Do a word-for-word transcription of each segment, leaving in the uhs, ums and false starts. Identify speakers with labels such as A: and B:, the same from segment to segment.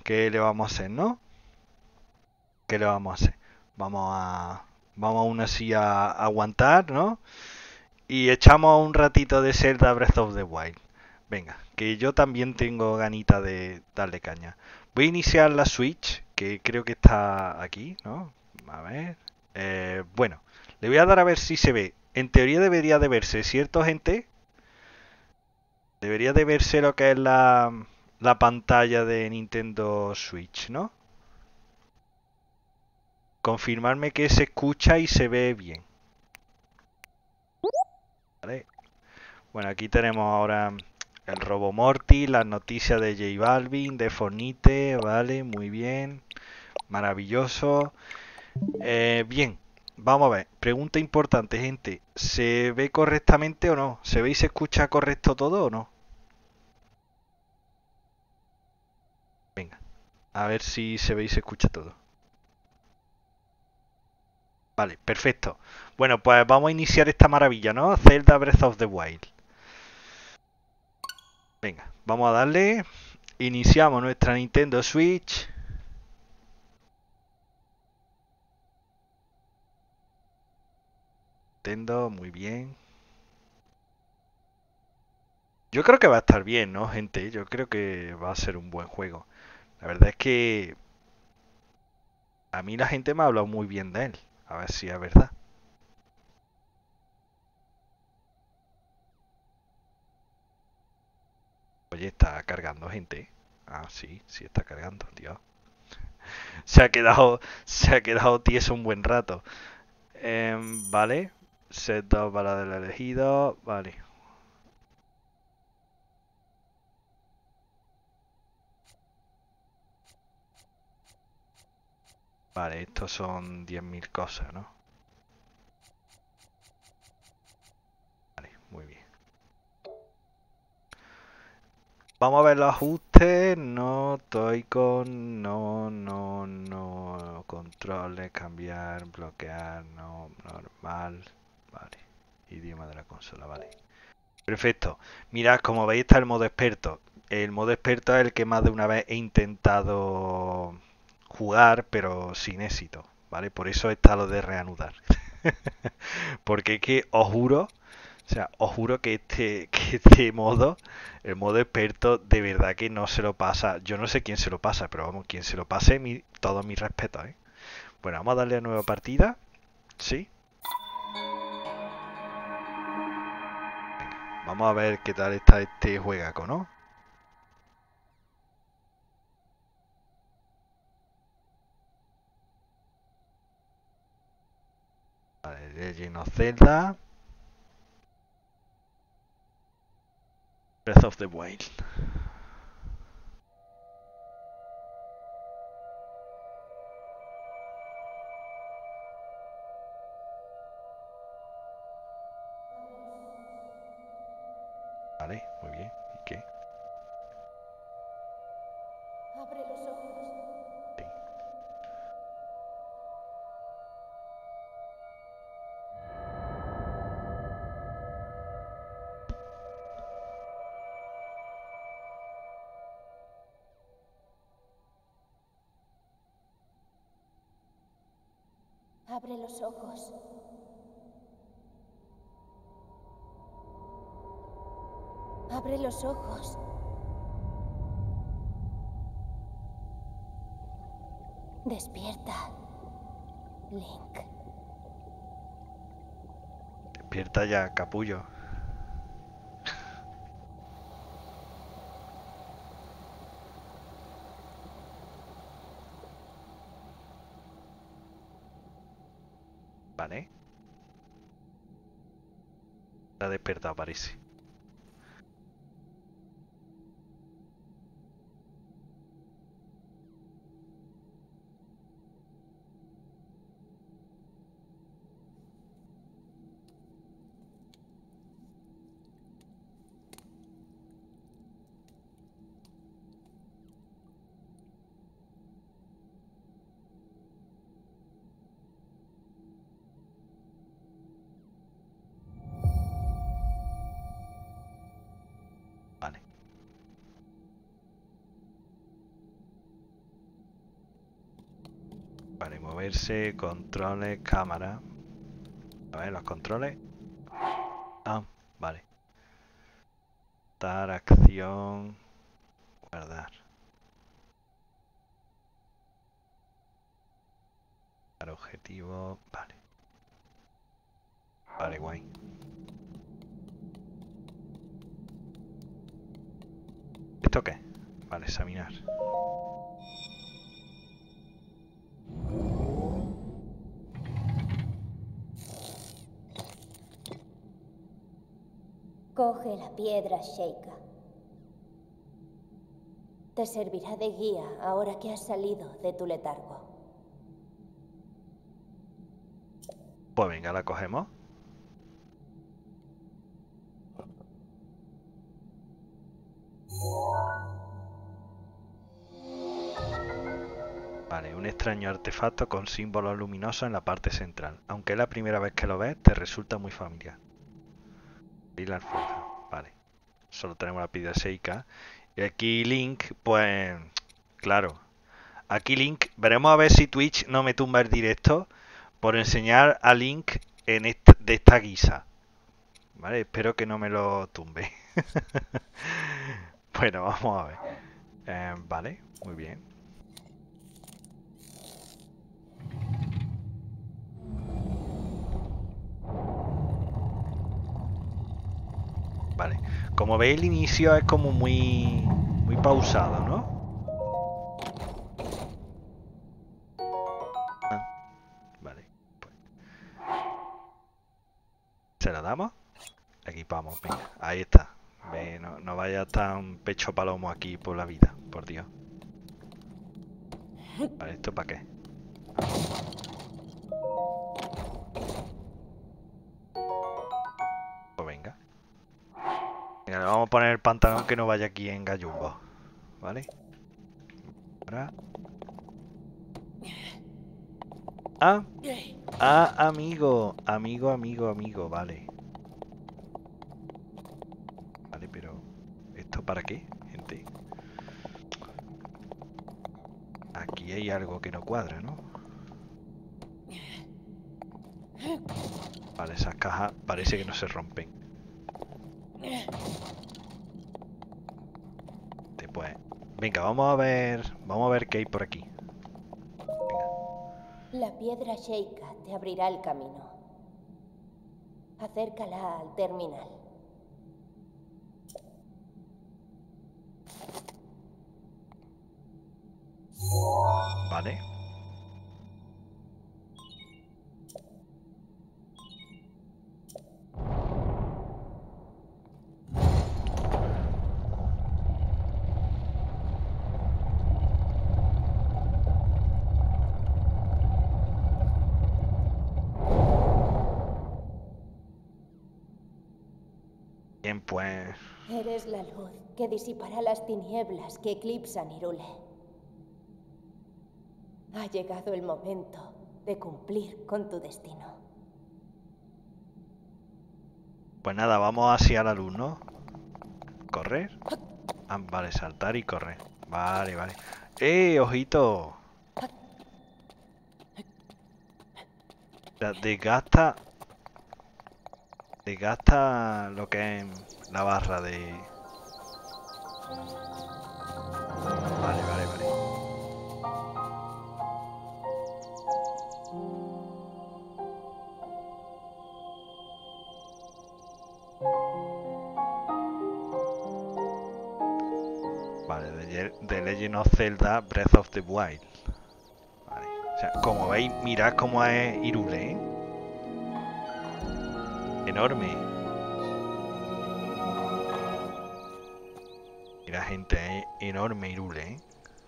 A: ¿qué le vamos a hacer, no? ¿Qué le vamos a hacer? Vamos a, vamos aún así a, a aguantar, ¿no? Y echamos un ratito de Zelda Breath of the Wild. Venga, que yo también tengo ganita de darle caña. Voy a iniciar la Switch, que creo que está aquí, ¿no? A ver. Eh, bueno, le voy a dar a ver si se ve. En teoría debería de verse, ¿cierto, gente? Debería de verse lo que es la, la pantalla de Nintendo Switch, ¿no? Confirmarme que se escucha y se ve bien. ¿Vale? Bueno, aquí tenemos ahora el Robo Morty, las noticias de J Balvin, de Fornite, vale, muy bien, maravilloso. Eh, bien, vamos a ver, pregunta importante, gente, ¿se ve correctamente o no? ¿Se ve y se escucha correcto todo o no? Venga, a ver si se ve y se escucha todo. Vale, perfecto. Bueno, pues vamos a iniciar esta maravilla, ¿no? Zelda Breath of the Wild. Venga, vamos a darle. Iniciamos nuestra Nintendo Switch. Nintendo, muy bien. Yo creo que va a estar bien, ¿no, gente? Yo creo que va a ser un buen juego. La verdad es que a mí la gente me ha hablado muy bien de él. A ver si es verdad. Oye, está cargando, gente. Ah, sí, sí está cargando, tío. Se ha quedado, se ha quedado tieso un buen rato. Em, vale. Set dos para el elegido. Vale. Vale, estos son diez mil cosas, ¿no? Vale, muy bien. Vamos a ver los ajustes. No estoy con. No, no, no. Controles, cambiar, bloquear, no, normal. Vale. Idioma de la consola, vale. Perfecto. Mirad, como veis está el modo experto. El modo experto es el que más de una vez he intentado jugar, pero sin éxito, ¿vale? Por eso está lo de reanudar. Porque es que os juro, o sea, os juro que este, que este modo, el modo experto, de verdad que no se lo pasa. Yo no sé quién se lo pasa, pero vamos, quien se lo pase, mi, todo mi respeto, ¿eh? Bueno, vamos a darle a nueva partida. Sí. Vamos a ver qué tal está este juegaco, ¿no? Vale, Legend of Zelda. Breath of the Wild. Vale, muy bien. ¿Y qué?
B: Abre los ojos.
A: Sí.
B: Abre los ojos. Abre los ojos. Despierta, Link.
A: Despierta ya, capullo. Vale. Está despertado, parece. Vale, moverse, controles, cámara. A ver, los controles. Ah, vale. Dar, acción, guardar. Dar objetivo, vale. Vale, guay. ¿Esto qué? Vale, examinar.
B: Coge la piedra Sheikah. Te servirá de guía ahora que has salido de tu letargo.
A: Pues venga, la cogemos. Vale, un extraño artefacto con símbolos luminosos en la parte central. Aunque es la primera vez que lo ves, te resulta muy familiar. Y la alforja. Vale. Solo tenemos la piedra Sheikah. Y aquí Link, pues... Claro. Aquí Link, veremos a ver si Twitch no me tumba el directo por enseñar a Link en esta, de esta guisa. Vale, espero que no me lo tumbe. Bueno, vamos a ver. Eh, vale, muy bien. Vale, como veis el inicio es como muy, muy pausado, ¿no? Ah, vale, pues. ¿Se la damos? Equipamos, venga, ahí está. Ve, no, no vaya a estar un pecho palomo aquí por la vida, por Dios. Vale, ¿esto para qué? Pues venga. Venga, le vamos a poner el pantalón que no vaya aquí en gallumbo. ¿Vale? Ahora. Ah, ah, amigo, amigo, amigo, amigo, vale. Vale, pero ¿esto para qué, gente? Aquí hay algo que no cuadra, ¿no? Vale, esas cajas parece que no se rompen. Pues, venga, vamos a ver, vamos a ver qué hay por aquí. Venga.
B: La piedra Sheikah te abrirá el camino. Acércala al terminal.
A: Vale. Bien, pues...
B: Eres la luz que disipará las tinieblas que eclipsan Hyrule. Ha llegado el momento de cumplir con tu destino.
A: Pues nada, vamos hacia la luz, ¿no? ¿Correr? Ah, vale, saltar y correr. Vale, vale. ¡Eh, ojito! Desgasta... Desgasta lo que es la barra de... Vale, vale, vale. Vale, de, de Legend of Zelda Breath of the Wild. Vale. O sea, como veis, mirad cómo es Hyrule, ¿eh? Enorme. Mira, gente, es enorme Hyrule, ¿eh?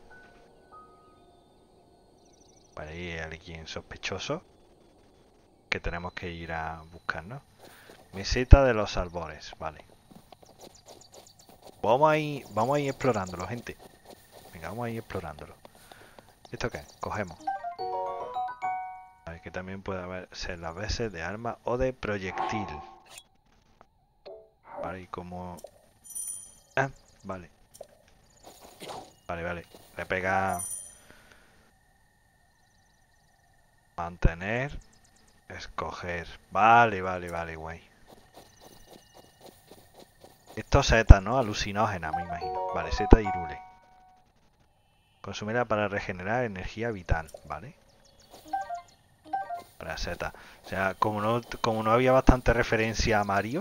A: Vale, ahí hay alguien sospechoso que tenemos que ir a buscar, ¿no? Meseta de los Albores, vale. Vamos a ir, vamos a ir explorándolo, gente. Venga, vamos a ir explorándolo. ¿Esto qué? Cogemos. Vale, que también puede haber ser las veces de arma o de proyectil. Vale, y como... Ah, vale. Vale, vale. Le pega... Mantener. Escoger. Vale, vale, vale, guay. Esto es seta, ¿no? Alucinógena, me imagino. Vale, seta Irule. Consumirla para regenerar energía vital, ¿vale? Para seta. O sea, como no, como no había bastante referencia a Mario,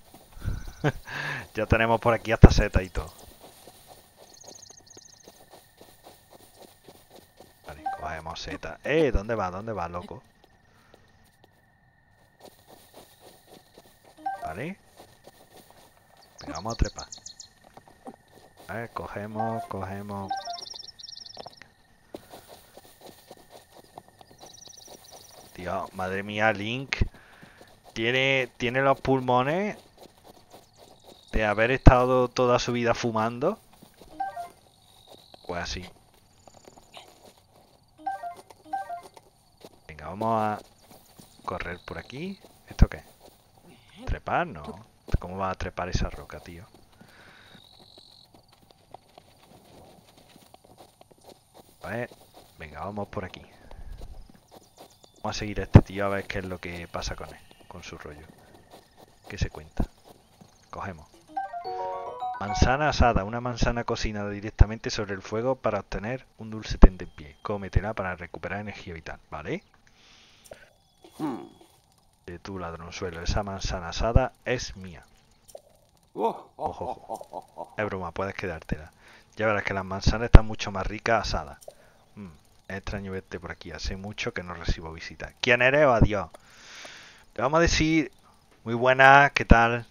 A: ya tenemos por aquí hasta seta y todo. Vale, cogemos seta. Eh, ¿dónde va? ¿Dónde va, loco? Vale. Venga, vamos a trepar. A ver, cogemos, cogemos. Tío, madre mía, Link. Tiene, tiene los pulmones de haber estado toda su vida fumando. Pues así. Venga, vamos a correr por aquí. ¿Esto qué? ¿Trepar? No. ¿Cómo va a trepar esa roca, tío? A ver. Venga, vamos por aquí. Vamos a seguir a este tío a ver qué es lo que pasa con él. Con su rollo. ¿Qué se cuenta? Cogemos. Manzana asada. Una manzana cocinada directamente sobre el fuego para obtener un dulce tentempié. Cómetela para recuperar energía vital. ¿Vale? De tu ladronzuelo. Esa manzana asada es mía. Ojo, ojo. Es broma, puedes quedártela. Ya verás que las manzanas están mucho más ricas asadas. Mm, es extraño verte por aquí. Hace mucho que no recibo visitas. ¿Quién eres o adiós? Le vamos a decir... Muy buenas, ¿qué tal?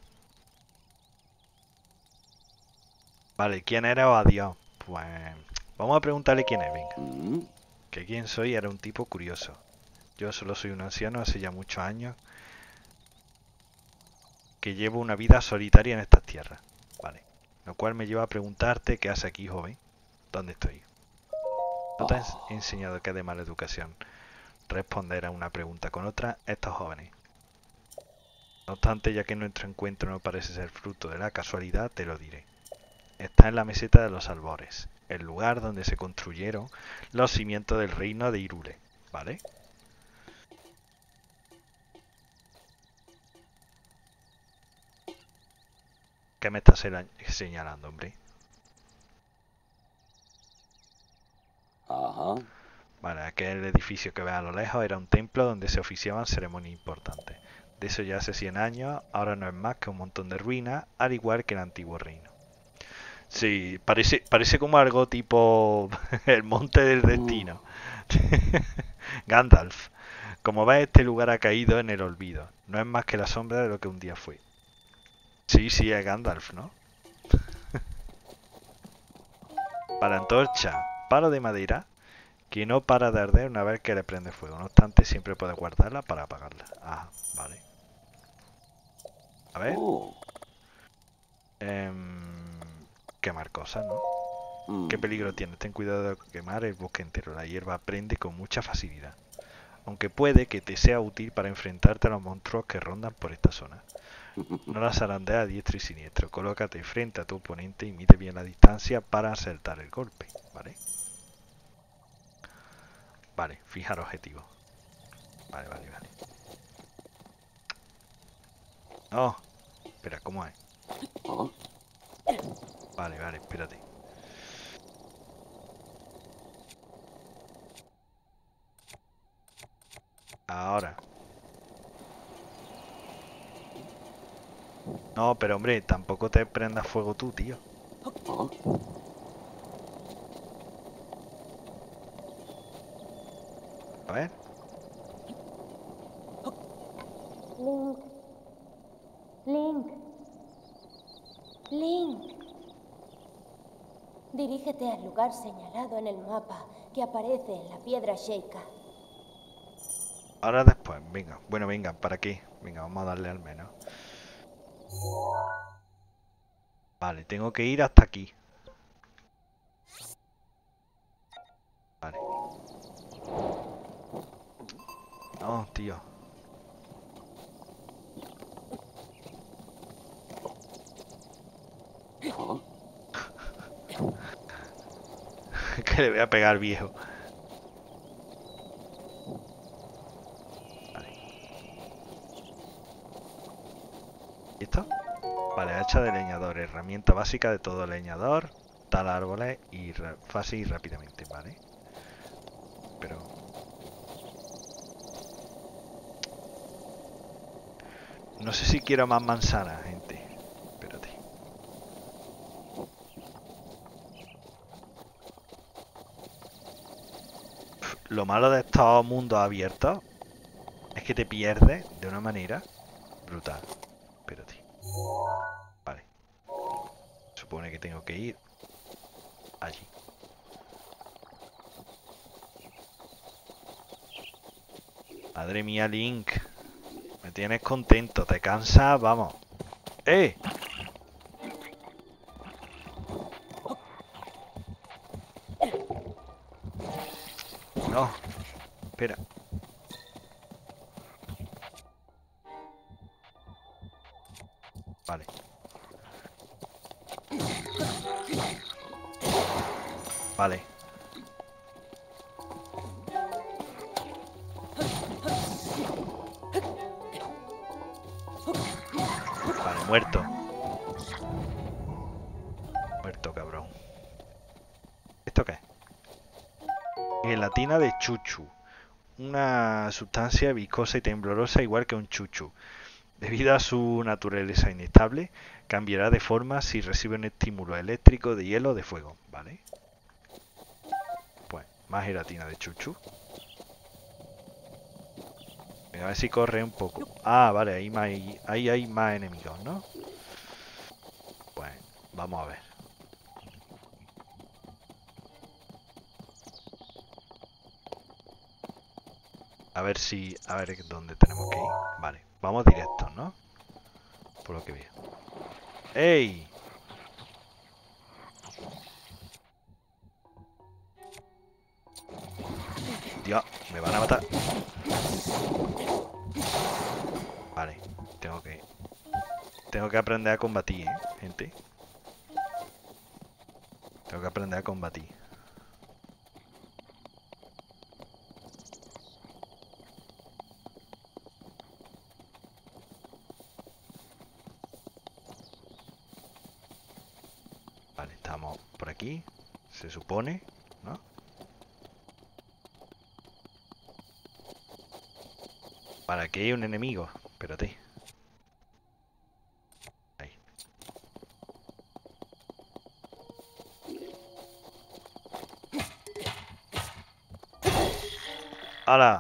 A: Vale, ¿quién eres o adiós? Pues... Vamos a preguntarle quién es, venga. Que quién soy era un tipo curioso. Yo solo soy un anciano hace ya muchos años que llevo una vida solitaria en estas tierras. Vale. Lo cual me lleva a preguntarte qué hace aquí, joven. ¿Dónde estoy? ¿No te has enseñado que es de mala educación responder a una pregunta con otra estos jóvenes? No obstante, ya que nuestro encuentro no parece ser fruto de la casualidad, te lo diré. Está en la meseta de los Albores, el lugar donde se construyeron los cimientos del reino de Hyrule, ¿vale? ¿Qué me estás señalando, hombre?
C: Ajá.
A: Vale, aquel edificio que ves a lo lejos era un templo donde se oficiaban ceremonias importantes. De eso ya hace cien años, ahora no es más que un montón de ruinas, al igual que el antiguo reino. Sí, parece, parece como algo tipo el monte del destino. Gandalf. Como ves, este lugar ha caído en el olvido. No es más que la sombra de lo que un día fue. Sí, sí, es Gandalf, ¿no? Para antorcha, palo de madera, que no para de arder una vez que le prende fuego. No obstante, siempre puedes guardarla para apagarla. Ah, vale. A ver. Eh, quemar cosas, ¿no? ¿Qué peligro tiene? Ten cuidado de quemar el bosque entero. La hierba prende con mucha facilidad. Aunque puede que te sea útil para enfrentarte a los monstruos que rondan por esta zona. No las zarandees a diestro y siniestro. Colócate frente a tu oponente y mide bien la distancia para acertar el golpe, ¿vale? Vale, fijar objetivo. Vale, vale, vale. No, espera, ¿cómo es? Vale, vale, espérate. Ahora. No, pero hombre, tampoco te prendas fuego tú, tío. A ver.
B: Link. Link. Link. Dirígete al lugar señalado en el mapa que aparece en la piedra Sheikah.
A: Ahora después, venga. Bueno, venga, ¿para qué? Venga, vamos a darle al menos. Vale, tengo que ir hasta aquí. Vale. No, tío. Que le voy a pegar, viejo. hacha de leñador, herramienta básica de todo leñador, tal árboles y fácil y rápidamente, ¿vale? Pero... no sé si quiero más manzanas, gente. Espérate. Lo malo de estos mundos abiertos es que te pierdes de una manera brutal. Espérate. Vale. Supone que tengo que ir allí. Madre mía, Link. Me tienes contento. Te cansas, vamos. ¡Eh! No. Espera. Vale. Vale. Vale, muerto. Muerto, cabrón. ¿Esto qué es? Gelatina de chuchu. Una sustancia viscosa y temblorosa igual que un chuchu. Debido a su naturaleza inestable, cambiará de forma si recibe un estímulo eléctrico, de hielo o de fuego. ¿Vale? Pues, más gelatina de chuchu. A ver si corre un poco. Ah, vale, ahí, más, ahí hay más enemigos, ¿no? Pues, vamos a ver. A ver si... a ver dónde tenemos que ir. Vale, vamos directos, ¿no? Por lo que veo. ¡Ey! Dios, me van a matar. Vale, tengo que... tengo que aprender a combatir, ¿eh, gente? Tengo que aprender a combatir. Vale, estamos por aquí. Se supone, ¿no? Vale, aquí hay un enemigo. Espérate. Ahí. ¡Hala!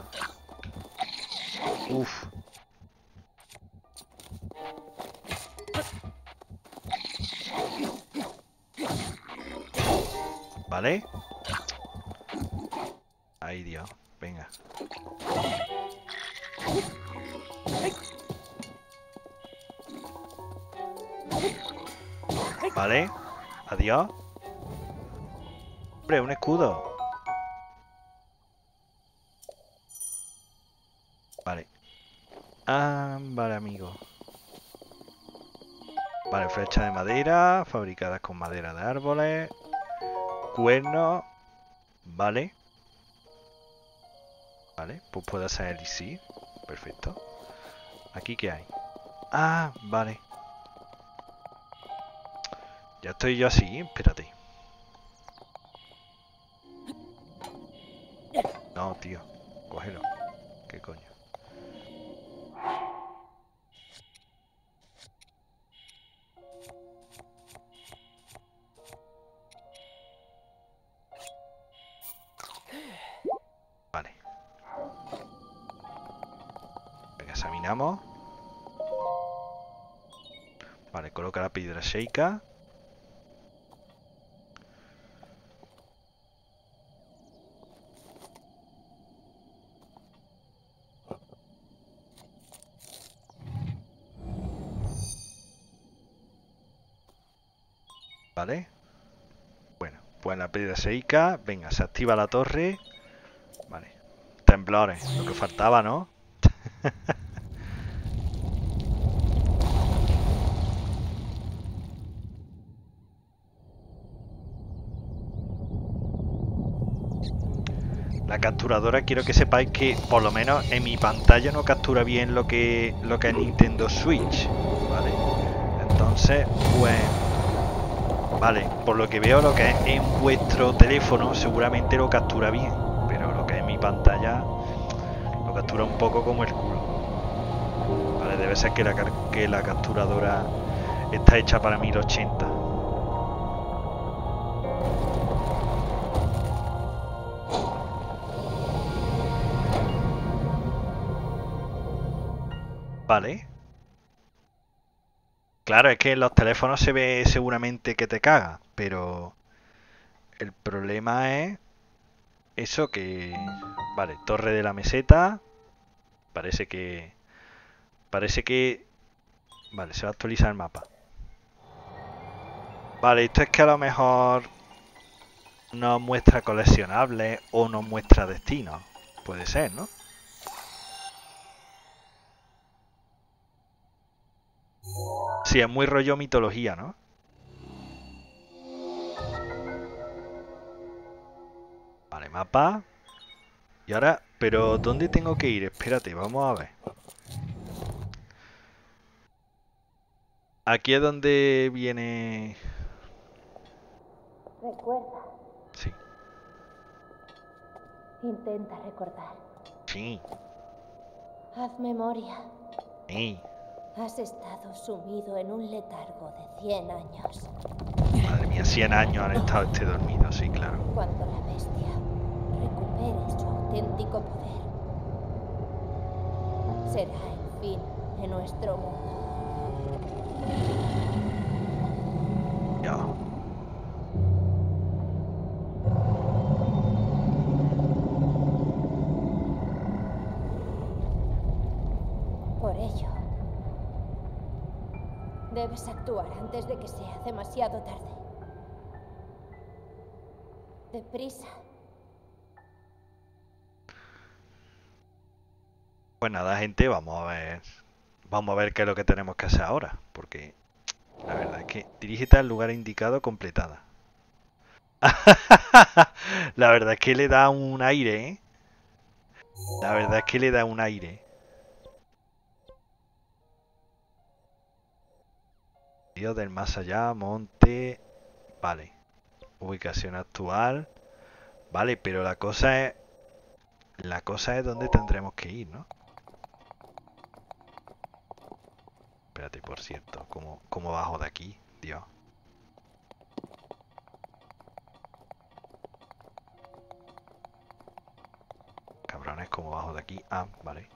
A: Uf. ¿Vale? Ay, Dios. Venga. Vale. Adiós. Hombre, un escudo. Vale. Ah, vale, amigo. Vale, flechas de madera, fabricadas con madera de árboles. Cuernos. Vale. Vale, pues puedo hacer elixir. Perfecto. ¿Aquí qué hay? Ah, vale. Ya estoy yo así, espérate. No, tío. Cógelo. ¿Qué coño? Vale. Venga, examinamos. Vale, coloca la piedra Sheikah. Vale. Bueno, pues la piedra Sheikah. Venga, se activa la torre. Vale. Temblores, lo que faltaba, ¿no? La capturadora, quiero que sepáis que por lo menos en mi pantalla no captura bien lo que lo que es Nintendo Switch, ¿vale? Entonces, pues... Vale, por lo que veo, lo que es en vuestro teléfono seguramente lo captura bien. Pero lo que es en mi pantalla lo captura un poco como el culo. Vale, debe ser que la, que la capturadora está hecha para mil ochenta. Vale. Claro, es que en los teléfonos se ve seguramente que te caga, pero el problema es eso que... Vale, Torre de la Meseta. Parece que... Parece que... Vale, se va a actualizar el mapa. Vale, esto es que a lo mejor nos muestra coleccionables o nos muestra destinos. Puede ser, ¿no? Sí, es muy rollo mitología, ¿no? Vale, mapa. Y ahora, pero ¿dónde tengo que ir? Espérate, vamos a ver. Aquí es donde viene...
B: Recuerda.
A: Sí.
B: Intenta recordar.
A: Sí.
B: Haz memoria.
A: Sí.
B: Has estado sumido en un letargo de cien años.
A: Madre mía, cien años han estado este dormido, sí, claro.
B: Cuando la bestia recupere su auténtico poder, será el fin de nuestro mundo.
A: Ya.
B: Por ello, debes actuar antes de que sea demasiado tarde. Deprisa.
A: Pues nada, gente, vamos a ver. Vamos a ver qué es lo que tenemos que hacer ahora. Porque la verdad es que dirígete al lugar indicado completada. La verdad es que le da un aire, ¿eh? La verdad es que le da un aire. Dios del más allá, monte. Vale. Ubicación actual. Vale, pero la cosa es... La cosa es dónde tendremos que ir, ¿no? Espérate, por cierto. ¿Cómo, cómo bajo de aquí? Dios. Cabrones, ¿cómo bajo de aquí? Ah, vale.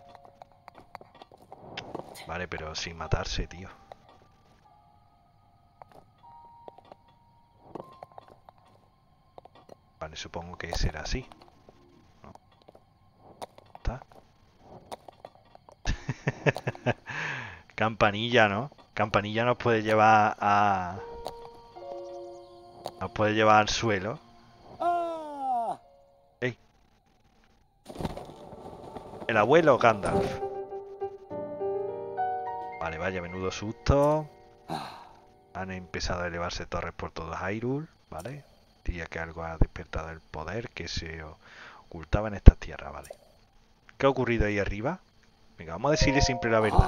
A: Vale, pero sin matarse, tío. Vale, supongo que será así. ¿No? ¿Está? Campanilla, ¿no? Campanilla nos puede llevar a... Nos puede llevar al suelo. ¡Ey! El abuelo Gandalf. Vale, vaya, menudo susto. Han empezado a elevarse torres por todo Hyrule, ¿vale? Diría que algo ha despertado el poder que se ocultaba en estas tierras, ¿vale? ¿Qué ha ocurrido ahí arriba? Venga, vamos a decirle siempre la verdad.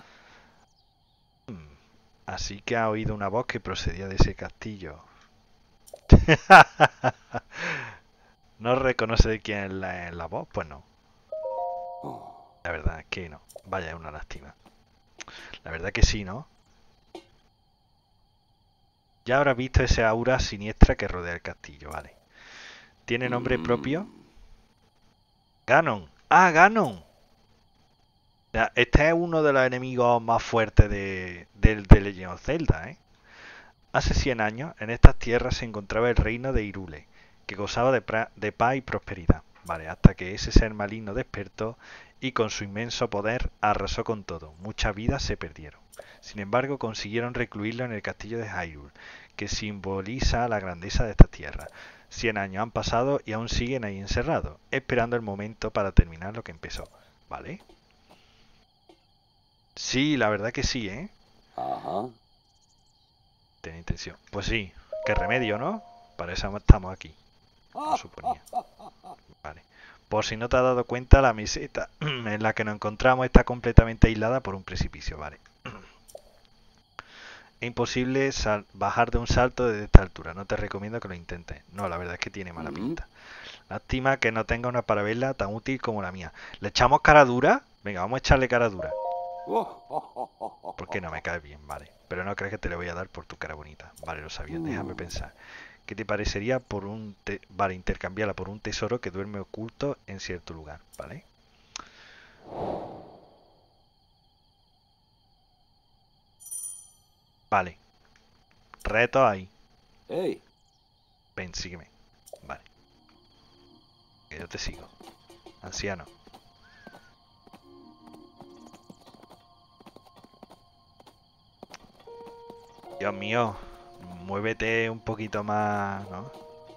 A: Hmm, así que ha oído una voz que procedía de ese castillo. ¿No reconoce de quién es la, la voz? Pues no. La verdad es que no. Vaya, es una lástima. La verdad que sí, ¿no? Ya habrás visto esa aura siniestra que rodea el castillo, vale. ¿Tiene nombre propio? Ganon. ¡Ah, Ganon! Ya, este es uno de los enemigos más fuertes de, de, de Legend of Zelda, ¿eh? Hace cien años, en estas tierras se encontraba el reino de Hyrule, que gozaba de, pra, de paz y prosperidad, ¿vale? Hasta que ese ser maligno despertó y con su inmenso poder arrasó con todo. Muchas vidas se perdieron. Sin embargo, consiguieron recluirlo en el castillo de Hyrule, que simboliza la grandeza de esta tierra. Cien años han pasado y aún siguen ahí encerrados, esperando el momento para terminar lo que empezó, ¿vale? Sí, la verdad que sí, ¿eh? Ajá. Tenía intención. Pues sí, qué remedio, ¿no? Para eso estamos aquí. No suponía. Vale. Por si no te has dado cuenta, la meseta en la que nos encontramos está completamente aislada por un precipicio, ¿vale? es imposible bajar de un salto desde esta altura. No te recomiendo que lo intentes. No, la verdad es que tiene mala pinta. Lástima que no tenga una parabela tan útil como la mía. ¿Le echamos cara dura? Venga, vamos a echarle cara dura. Porque no me cae bien, vale. Pero no crees que te le voy a dar por tu cara bonita. Vale, lo sabía. Déjame pensar. ¿Qué te parecería por un... Te... Vale, intercambiarla por un tesoro que duerme oculto en cierto lugar, ¿vale? Vale. Reto ahí.
C: Hey.
A: Ven, sígueme. Vale. Que yo te sigo. Anciano. Dios mío. Muévete un poquito más, ¿no?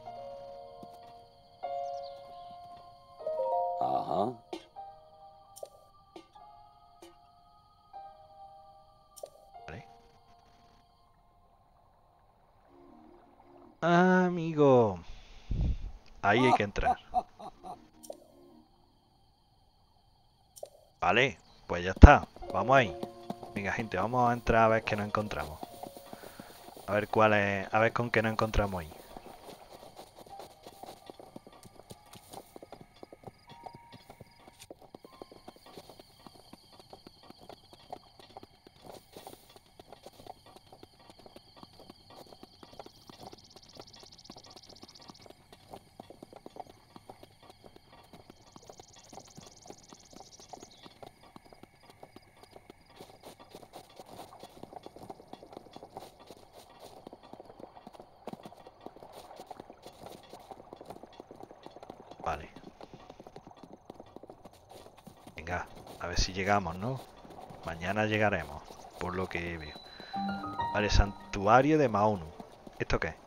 C: Ajá.
A: Vale. Amigo. Ahí hay que entrar. Vale, pues ya está. Vamos ahí. Venga, gente, vamos a entrar a ver qué nos encontramos. A ver cuál es. A ver con qué nos encontramos ahí. Vale. Venga, a ver si llegamos, ¿no? Mañana llegaremos, por lo que veo. Vale, santuario de Maonu. ¿Esto qué es?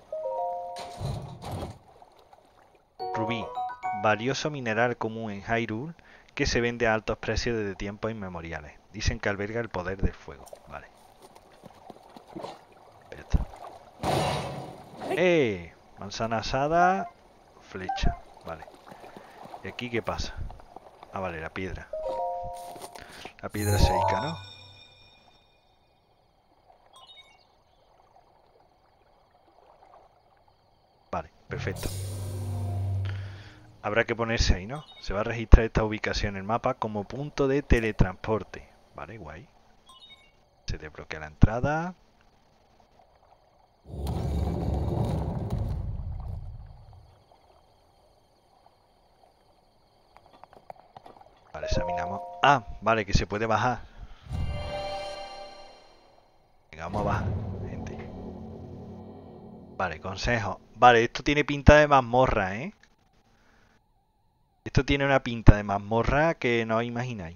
A: Rubí. Valioso mineral común en Hyrule que se vende a altos precios desde tiempos inmemoriales. Dicen que alberga el poder del fuego. Vale. Ya está. ¡Eh! Manzana asada. Flecha. Vale. ¿Y aquí qué pasa? Ah, vale, la piedra. La piedra seica, ¿no? Vale, perfecto. Habrá que ponerse ahí, ¿no? Se va a registrar esta ubicación en el mapa como punto de teletransporte. Vale, guay. Se desbloquea la entrada. Vale, examinamos. Ah, vale, que se puede bajar. Venga, vamos a bajar, gente. Vale, consejo. Vale, esto tiene pinta de mazmorra, ¿eh? Esto tiene una pinta de mazmorra que no os imagináis.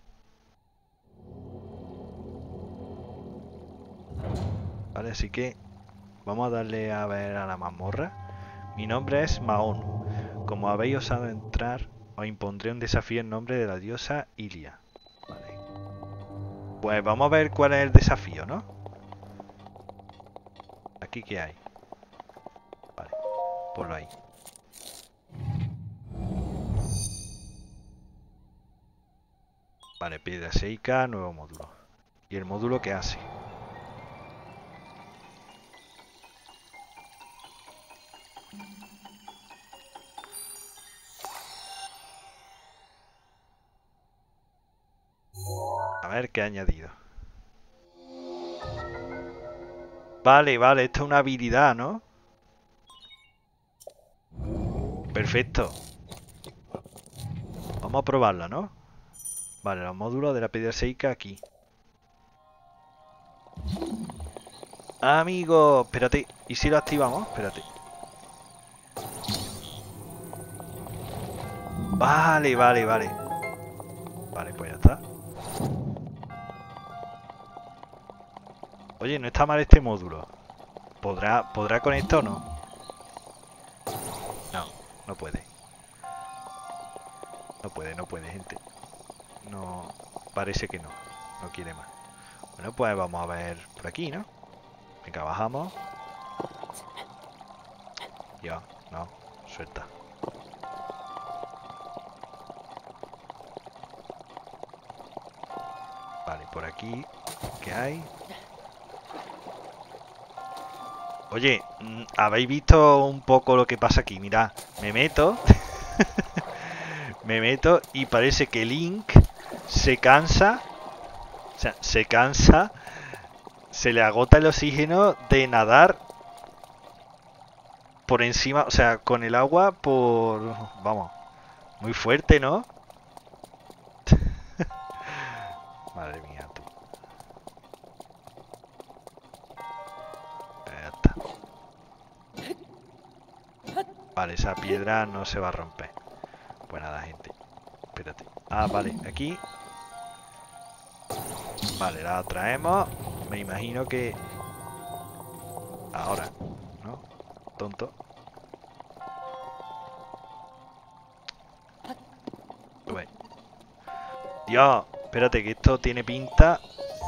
A: Vale, así que vamos a darle a ver a la mazmorra. Mi nombre es Maonu. Como habéis osado entrar, os impondré un desafío en nombre de la diosa Ilia. Vale. Pues vamos a ver cuál es el desafío, ¿no? ¿Aquí qué hay? Vale, ponlo ahí. Vale, piedra seica, nuevo módulo. ¿Y el módulo qué hace? A ver qué ha añadido. Vale, vale, esto es una habilidad, ¿no? Perfecto. Vamos a probarla, ¿no? Vale, los módulos de la piedra seica aquí. Amigo, espérate. ¿Y si lo activamos? Espérate. Vale, vale, vale. Vale, pues ya está. Oye, no está mal este módulo. ¿Podrá, ¿podrá con esto o no? No, no puede. No puede, no puede, gente. No, parece que no. No quiere más. Bueno, pues vamos a ver por aquí, ¿no? Venga, bajamos. Ya, no, suelta. Vale, por aquí, ¿qué hay? Oye, mm, ¿habéis visto un poco lo que pasa aquí? Mirad, me meto, me meto y parece que Link se cansa, o sea, se cansa, se le agota el oxígeno de nadar por encima, o sea, con el agua por... Vamos, muy fuerte, ¿no? Madre mía, tú. Ya está. Vale, esa piedra no se va a romper. Pues nada, gente. Espérate. Ah, vale, aquí. Vale, la traemos. Me imagino que... Ahora, ¿no? Tonto. Bueno. Dios, espérate que esto tiene pinta...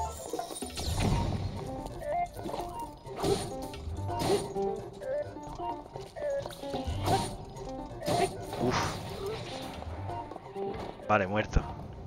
A: Uf. Vale, muerto.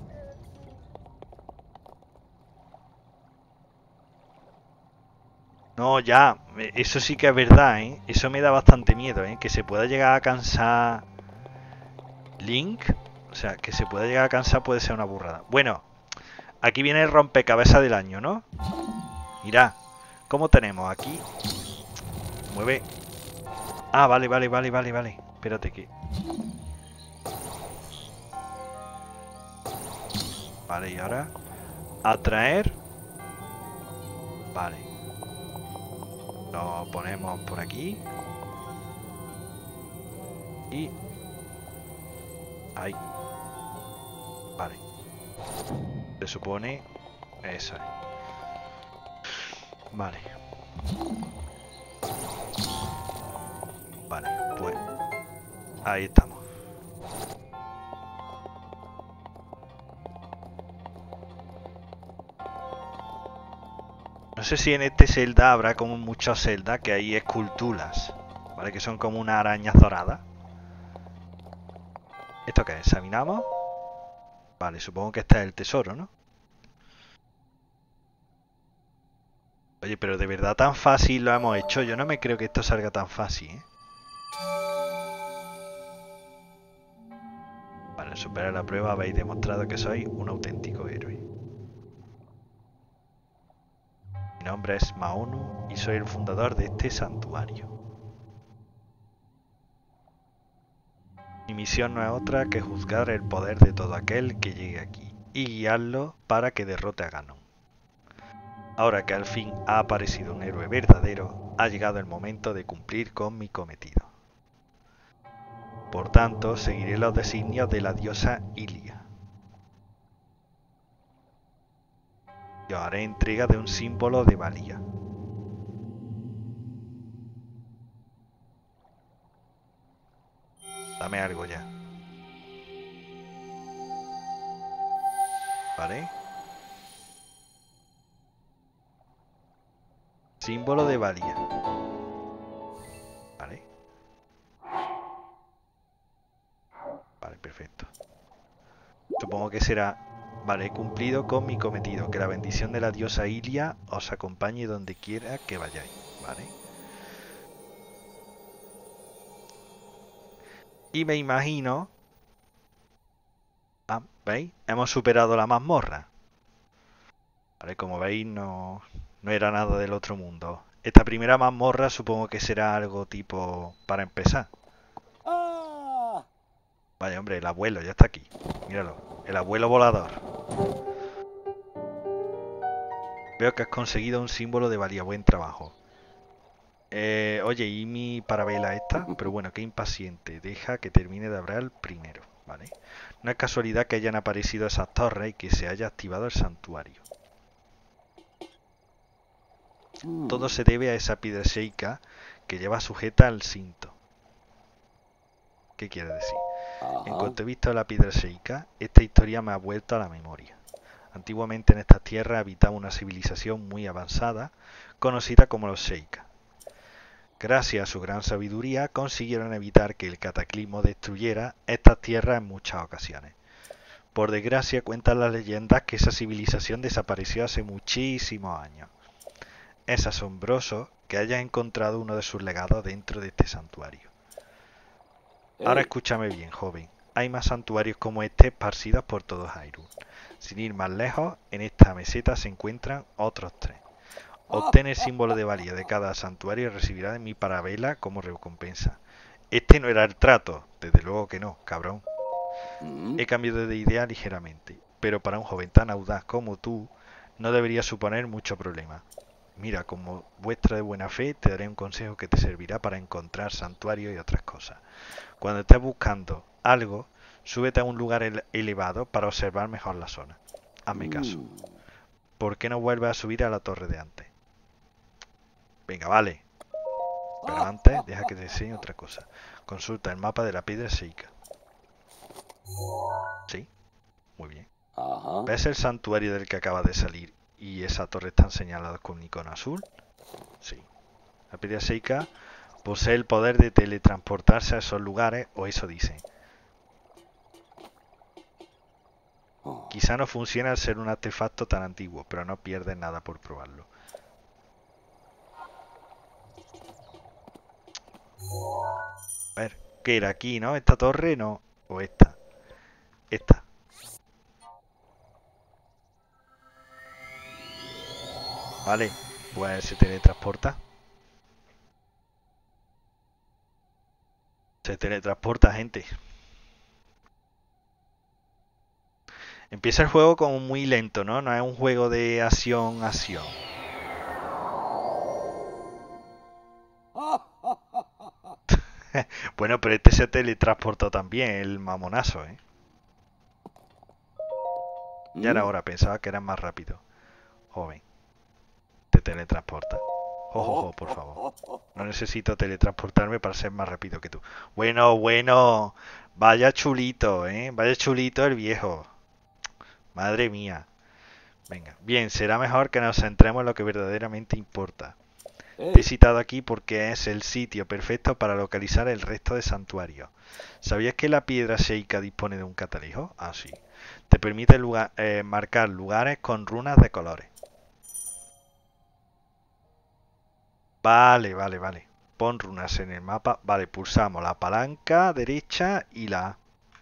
A: No, ya, eso sí que es verdad, ¿eh? Eso me da bastante miedo, ¿eh? Que se pueda llegar a cansar Link. O sea, que se pueda llegar a cansar puede ser una burrada. Bueno, aquí viene el rompecabezas del año, ¿no? Mirad, ¿cómo tenemos? Aquí... Mueve... Ah, vale, vale, vale, vale, vale. Espérate que... Vale, y ahora... Atraer... Vale. Lo ponemos por aquí. Y... Ahí. Vale. Se supone... Eso es. Vale. Vale, pues... Ahí estamos. No sé si en este Zelda habrá como muchos Zelda que hay esculturas, ¿vale? Que son como una araña dorada. ¿Esto qué es? ¿Examinamos? Vale, supongo que este es el tesoro, ¿no? Oye, pero de verdad tan fácil lo hemos hecho. Yo no me creo que esto salga tan fácil, ¿eh? Vale, al superar la prueba habéis demostrado que sois un auténtico héroe. Mi nombre es Maonu y soy el fundador de este santuario. Mi misión no es otra que juzgar el poder de todo aquel que llegue aquí y guiarlo para que derrote a Ganon. Ahora que al fin ha aparecido un héroe verdadero, ha llegado el momento de cumplir con mi cometido. Por tanto, seguiré los designios de la diosa Hylia. Y os haré entrega de un símbolo de valía. Dame algo ya. ¿Vale? Símbolo de valía. ¿Vale? Vale, perfecto. Supongo que será... Vale, he cumplido con mi cometido. Que la bendición de la diosa Hylia os acompañe donde quiera que vayáis. ¿Vale? Y me imagino... Ah, ¿veis? Hemos superado la mazmorra. Vale, como veis no, no era nada del otro mundo. Esta primera mazmorra supongo que será algo tipo para empezar. Vaya, hombre, el abuelo ya está aquí. Míralo, el abuelo volador. Veo que has conseguido un símbolo de valía. Buen trabajo. Eh, oye, ¿y mi parabela esta? Pero bueno, qué impaciente. Deja que termine de hablar primero, ¿vale? No es casualidad que hayan aparecido esas torres y que se haya activado el santuario. Todo se debe a esa piedra Sheikah que lleva sujeta al cinto. ¿Qué quiere decir? En cuanto he visto la piedra Sheikah, esta historia me ha vuelto a la memoria. Antiguamente en estas tierras habitaba una civilización muy avanzada, conocida como los Sheikah. Gracias a su gran sabiduría, consiguieron evitar que el cataclismo destruyera estas tierras en muchas ocasiones. Por desgracia, cuentan las leyendas que esa civilización desapareció hace muchísimos años. es asombroso que hayas encontrado uno de sus legados dentro de este santuario. Ahora
C: Hey.
A: escúchame bien, joven. Hay más santuarios como este esparcidos por todo Hyrule. Sin ir más lejos, en esta meseta se encuentran otros tres. Obtén el símbolo de valía de cada santuario y recibirás de mi parabela como recompensa. Este no era el trato, desde luego que no, cabrón.
C: Mm.
A: He cambiado de idea ligeramente, pero para un joven tan audaz como tú, no debería suponer mucho problema. Mira, como muestra de buena fe, te daré un consejo que te servirá para encontrar santuarios y otras cosas. Cuando estés buscando algo, súbete a un lugar ele- elevado para observar mejor la zona. Hazme caso.
C: Mm.
A: ¿Por qué no vuelves a subir a la torre de antes? Venga, vale. Pero antes, deja que te enseñe otra cosa. Consulta el mapa de la piedra Seika. Sí, muy bien.
C: Ajá.
A: ¿Ves el santuario del que acaba de salir y esa torre están señaladas con un icono azul? Sí. La piedra Seika posee el poder de teletransportarse a esos lugares, o eso dicen.
C: Oh.
A: Quizá no funcione al ser un artefacto tan antiguo, pero no pierdes nada por probarlo. A ver, ¿qué era aquí, no? ¿Esta torre no? ¿O esta? Esta. Vale, pues se teletransporta. Se teletransporta, gente. Empieza el juego como muy lento, ¿no? No es un juego de acción-acción. Bueno, pero este se teletransportó también, el mamonazo, ¿eh? Ya era
C: Mm.
A: hora, pensaba que era más rápido. Joven, te teletransporta. Ojojo, por favor. No necesito teletransportarme para ser más rápido que tú. Bueno, bueno. Vaya chulito, ¿eh? Vaya chulito el viejo. Madre mía. Venga, bien, será mejor que nos centremos en lo que verdaderamente importa. Te he
C: Hey.
A: citado aquí porque es el sitio perfecto para localizar el resto de santuarios. ¿Sabías que la piedra Sheikah dispone de un catalejo? Ah, sí. Te permite lugar, eh, marcar lugares con runas de colores. Vale, vale, vale. Pon runas en el mapa. Vale, pulsamos la palanca derecha y la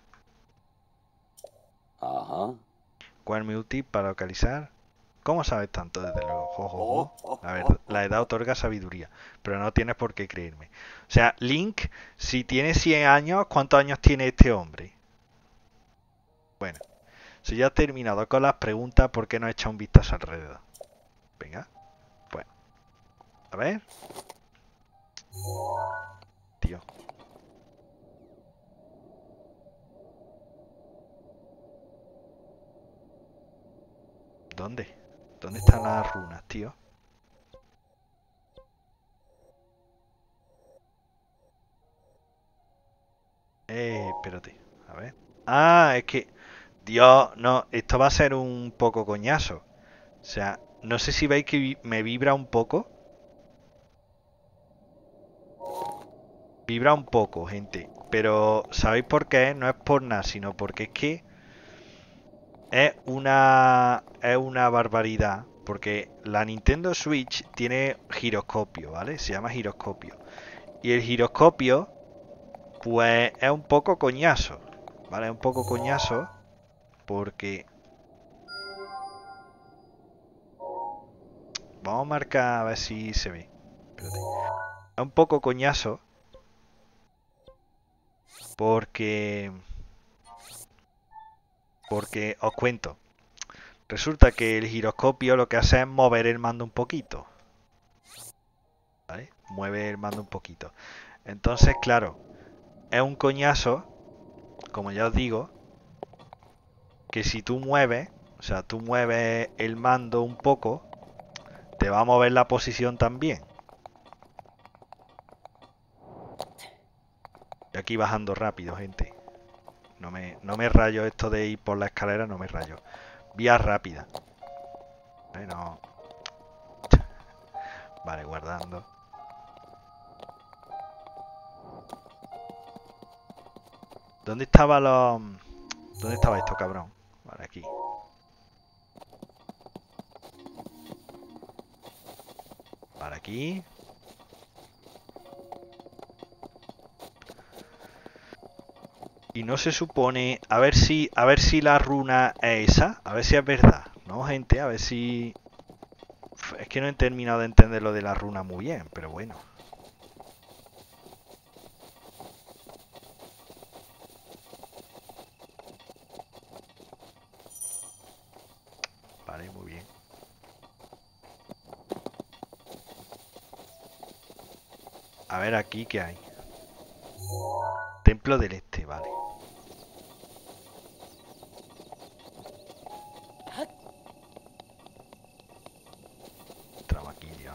A: A.
C: Ajá.
A: ¿Cuál es mi útil para localizar? ¿Cómo sabes tanto? Desde luego. Jo, jo, jo.
C: Oh.
A: La, verdad, la edad otorga sabiduría, pero no tienes por qué creerme. O sea, Link, si tiene cien años, ¿cuántos años tiene este hombre? Bueno, si ya has terminado con las preguntas, ¿por qué no echas un vistazo alrededor? Venga, pues, a ver. Tío. ¿Dónde? ¿Dónde están las runas, tío? Eh, espérate, a ver. Ah, es que... Dios, no, esto va a ser un poco coñazo. O sea, no sé si veis que vi- me vibra un poco. Vibra un poco, gente. Pero, ¿sabéis por qué? No es por nada, sino porque es que es una, es una barbaridad. Porque la Nintendo Switch tiene giroscopio, ¿vale? Se llama giroscopio. Y el giroscopio, pues, es un poco coñazo. ¿Vale? Es un poco coñazo. Porque... Vamos a marcar a ver si se ve. Espérate. Es un poco coñazo. Porque... Porque os cuento. Resulta que el giroscopio lo que hace es mover el mando un poquito. ¿Vale? Mueve el mando un poquito. Entonces, claro, es un coñazo, como ya os digo, que si tú mueves, o sea, tú mueves el mando un poco, te va a mover la posición también. Y aquí bajando rápido, gente. No me, no me rayo esto de ir por la escalera, no me rayo. Vía rápida. Bueno. Vale, guardando. ¿Dónde estaba los... ¿Dónde estaba esto, cabrón? Vale, aquí. Para aquí. Y no se supone... A ver si... A ver si la runa es esa. A ver si es verdad. ¿No, gente? A ver si... Es que no he terminado de entender lo de la runa muy bien. Pero bueno. Vale, muy bien. A ver aquí qué hay. Templo del Este, vale. Entramos aquí ya.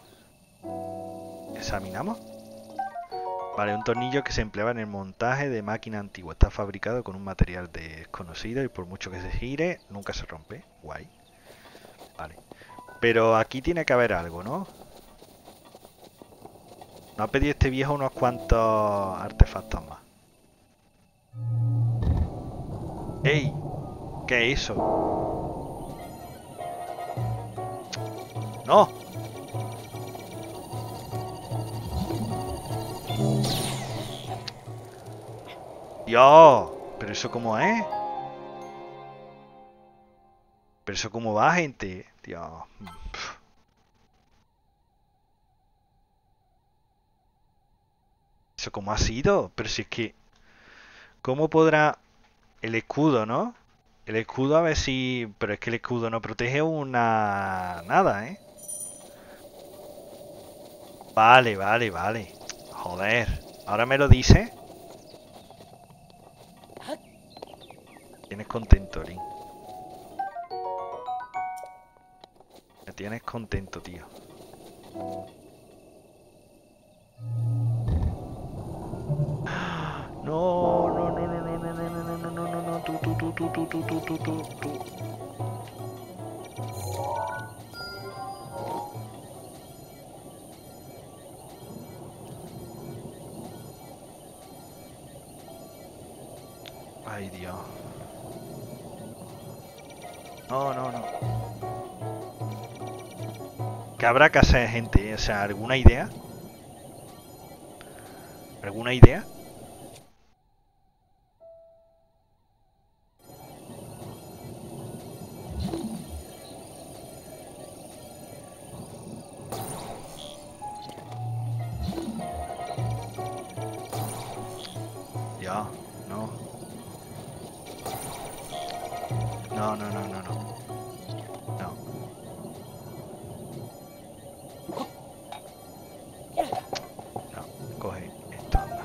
A: Examinamos. Vale, un tornillo que se empleaba en el montaje de máquina antigua. Está fabricado con un material desconocido y por mucho que se gire, nunca se rompe. Guay. Vale. Pero aquí tiene que haber algo, ¿no? Nos ha pedido este viejo unos cuantos artefactos más. ¡Ey! ¿Qué es eso? ¡No! ¡Dios! ¿Pero eso cómo es? ¿Pero eso cómo va, gente? Dios. ¿Eso cómo ha sido? Pero si es que... ¿Cómo podrá... El escudo, ¿no? El escudo a ver si... Pero es que el escudo no protege una... Nada, ¿eh? Vale, vale, vale. Joder. ¿Ahora me lo dice? Tienes contento, Lin. Me tienes contento, tío. No, no, no, no, no, no, no, no, no, no, no, no, no, tú, tú, tú, tú, tú, tú, tú, tú, tú, tú. Ay, Dios. No, no, no. ¿Qué habrá que hacer, gente? O sea, ¿alguna idea? ¿Alguna idea? Ya, no. No, no, no, no, no. No. No, coge esto, anda.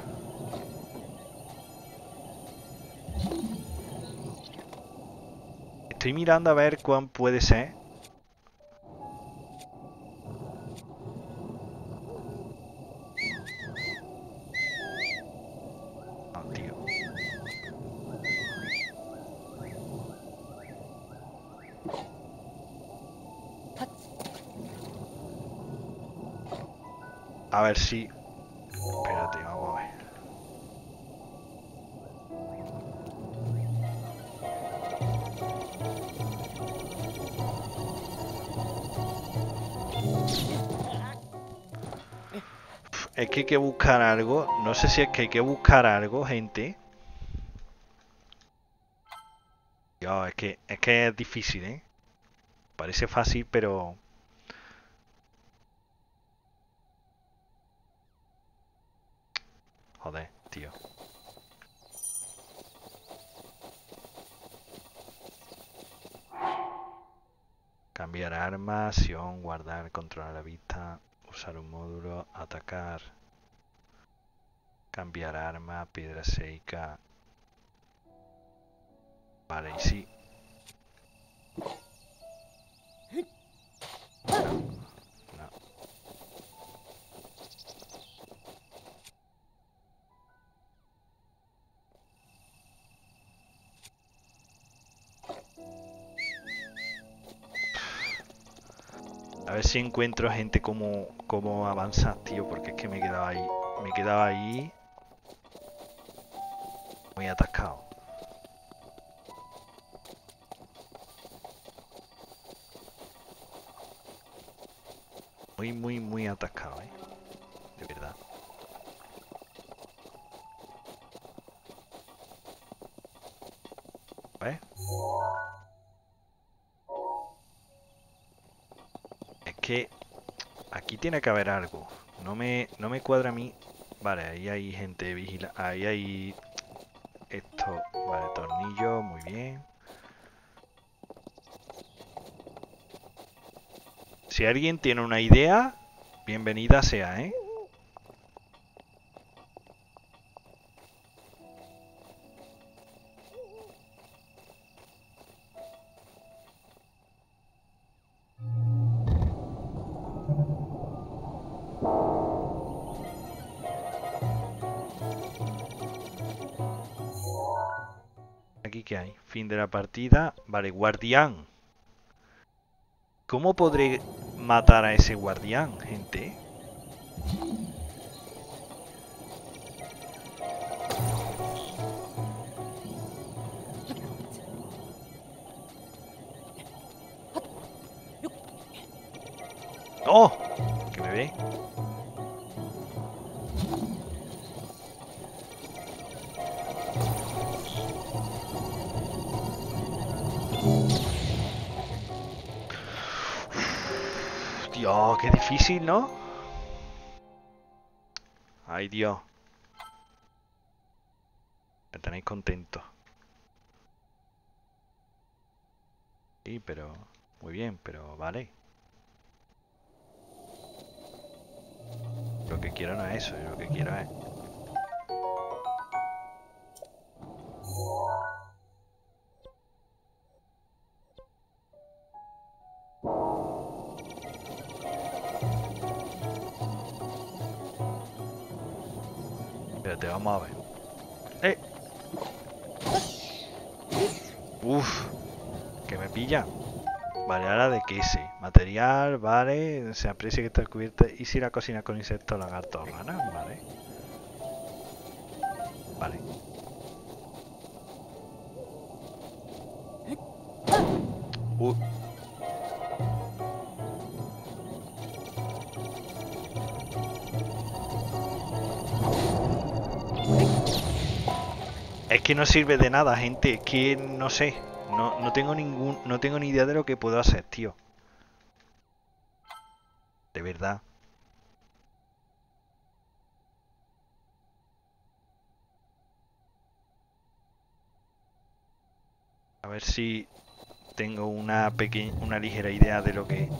A: Estoy mirando a ver cuán puede ser. No, tío. A ver si... Espérate, vamos a ver. Es que hay que buscar algo. No sé si es que hay que buscar algo, gente. Yo, es que, es que es difícil, ¿eh? Parece fácil, pero... Joder, tío. Cambiar arma, acción, guardar, controlar la vista, usar un módulo, atacar. Cambiar arma, piedra seca. Vale, y sí. No. A ver si encuentro gente como, como avanzar, tío, porque es que me quedaba ahí. Me quedaba ahí muy atascado. Muy, muy, muy atascado, ¿eh? De verdad. ¿Ves? Es que aquí tiene que haber algo. No me, no me cuadra a mí. Vale, ahí hay gente vigila. Ahí hay esto. Vale, tornillo, muy bien. Si alguien tiene una idea, bienvenida sea, ¿eh? Aquí qué hay. Fin de la partida. Vale, guardián. ¿Cómo podré matar a ese guardián, gente? ¡Oh! Que me ve. Dios, qué difícil, ¿no? Ay, Dios. Me tenéis contento. Sí, pero... Muy bien, pero vale. Lo que quiero no es eso, lo que quiero es... Espérate, vamos a ver. ¡Eh! Uf, que me pilla. Vale, ahora de qué sé. Material, vale. Se aprecia que está cubierta. Y si la cocina con insectos, lagartos, ranas, vale. Vale. Uh. Es que no sirve de nada, gente. Es que no sé. No, no tengo ningún. No tengo ni idea de lo que puedo hacer, tío. De verdad. A ver si tengo una pequeña, una ligera idea de lo que...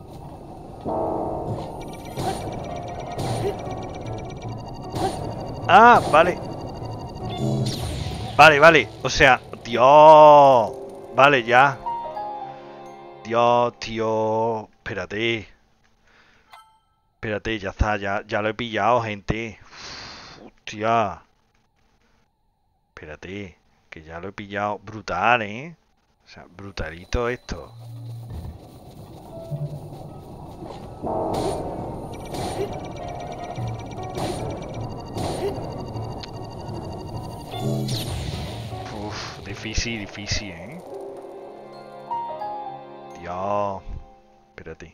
A: Ah, vale. Vale, vale. O sea, Dios. Vale, ya. Dios, tío. Espérate. Espérate, ya está. Ya, ya lo he pillado, gente. Uf, hostia. Espérate. Que ya lo he pillado. Brutal, ¿eh? O sea, brutalito esto. Uf, difícil, difícil, ¿eh? Dios. Espérate.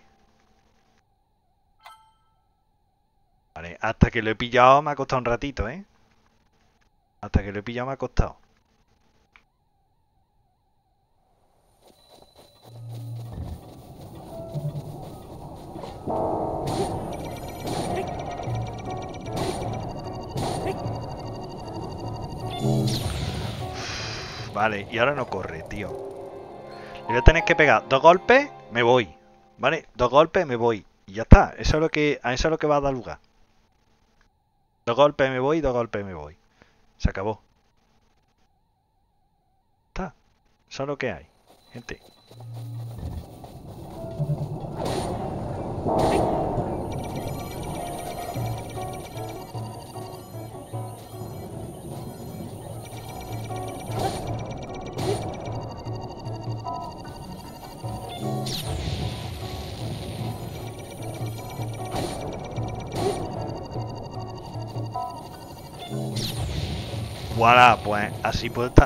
A: Vale, hasta que lo he pillado me ha costado un ratito, ¿eh? Hasta que lo he pillado me ha costado. Vale, y ahora no corre, tío. Le voy a tener que pegar dos golpes, me voy. Vale, dos golpes, me voy. Y ya está, eso es lo que, a eso es lo que va a dar lugar. Dos golpes me voy, dos golpes me voy. Se acabó. Está. Eso es lo que hay, gente. Voilà, pues así puede estar.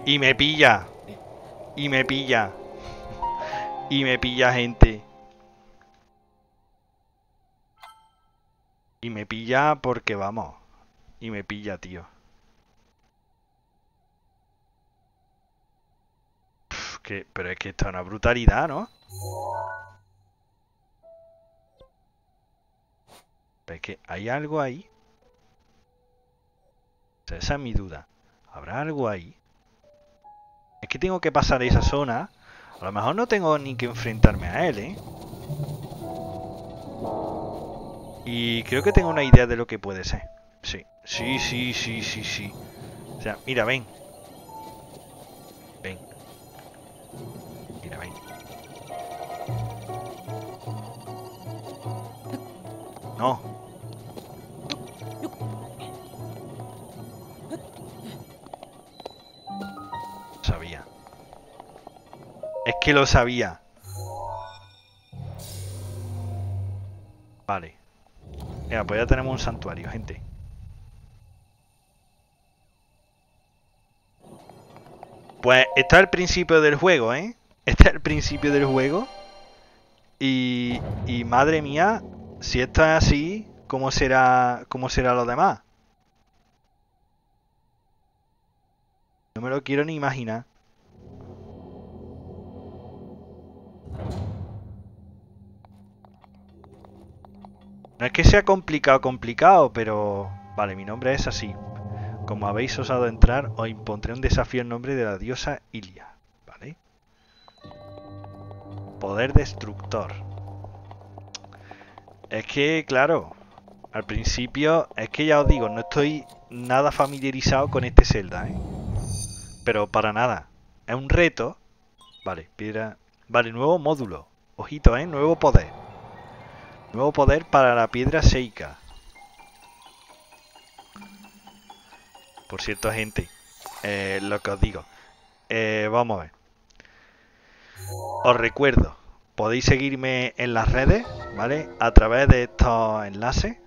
A: Y me pilla. Y me pilla. Y me pilla, gente. Y me pilla porque vamos. Y me pilla, tío. Pff, que, pero es que esto es una brutalidad, ¿no? Pero es que hay algo ahí. O sea, esa es mi duda. ¿Habrá algo ahí? Es que tengo que pasar esa zona. A lo mejor no tengo ni que enfrentarme a él, ¿eh? Y creo que tengo una idea de lo que puede ser. Sí, sí, sí, sí, sí, sí. O sea, mira, ven. Ven. Mira, ven. No. Sabía. Es que lo sabía. Vale. Mira, pues ya tenemos un santuario, gente. Pues está es el principio del juego, ¿eh? Este es el principio del juego. Y, y madre mía, si esto es así, ¿cómo será, cómo será lo demás? No me lo quiero ni imaginar. No es que sea complicado, complicado, pero... Vale, mi nombre es así. Como habéis osado entrar, os impondré un desafío en nombre de la diosa Ilia. ¿Vale? Poder destructor. Es que, claro, al principio, es que ya os digo, no estoy nada familiarizado con este Zelda, ¿eh? Pero para nada. Es un reto. Vale, piedra... Vale, nuevo módulo. Ojito, ¿eh? Nuevo poder. Nuevo poder para la piedra Sheikah. Por cierto, gente, eh, lo que os digo. Eh, vamos a ver. Os recuerdo, podéis seguirme en las redes, ¿vale? A través de estos enlaces.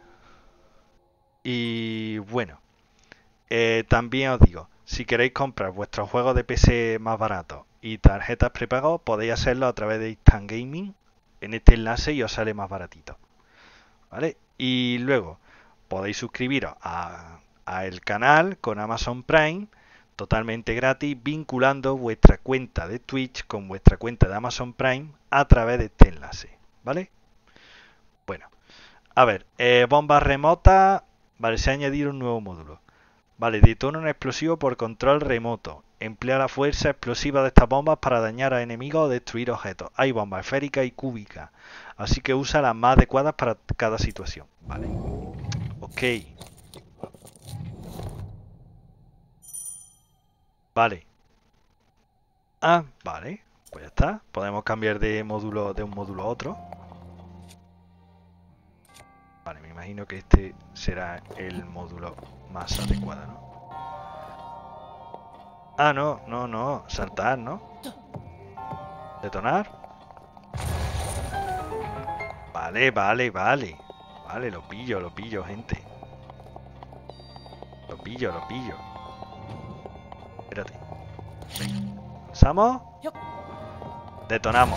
A: Y bueno, eh, también os digo, si queréis comprar vuestros juegos de P C más baratos y tarjetas prepago, podéis hacerlo a través de Instant Gaming en este enlace y os sale más baratito, ¿vale? Y luego podéis suscribiros a, a el canal con Amazon Prime totalmente gratis, vinculando vuestra cuenta de Twitch con vuestra cuenta de Amazon Prime a través de este enlace, ¿vale? Bueno, a ver, eh, bombas remotas, vale, se ha añadido un nuevo módulo. Vale, detona un explosivo por control remoto. Emplea la fuerza explosiva de estas bombas para dañar a enemigos o destruir objetos. Hay bombas esféricas y cúbicas, así que usa las más adecuadas para cada situación. Vale. Ok. Vale. Ah, vale. Pues ya está. Podemos cambiar de módulo de un módulo a otro. Vale, me imagino que este será el módulo más adecuado, ¿no? Ah, no, no, no. Saltar, ¿no? Detonar. Vale, vale, vale. Vale, lo pillo, lo pillo, gente. Lo pillo, lo pillo. Espérate. Venga. ¿Lanzamos? Detonamos.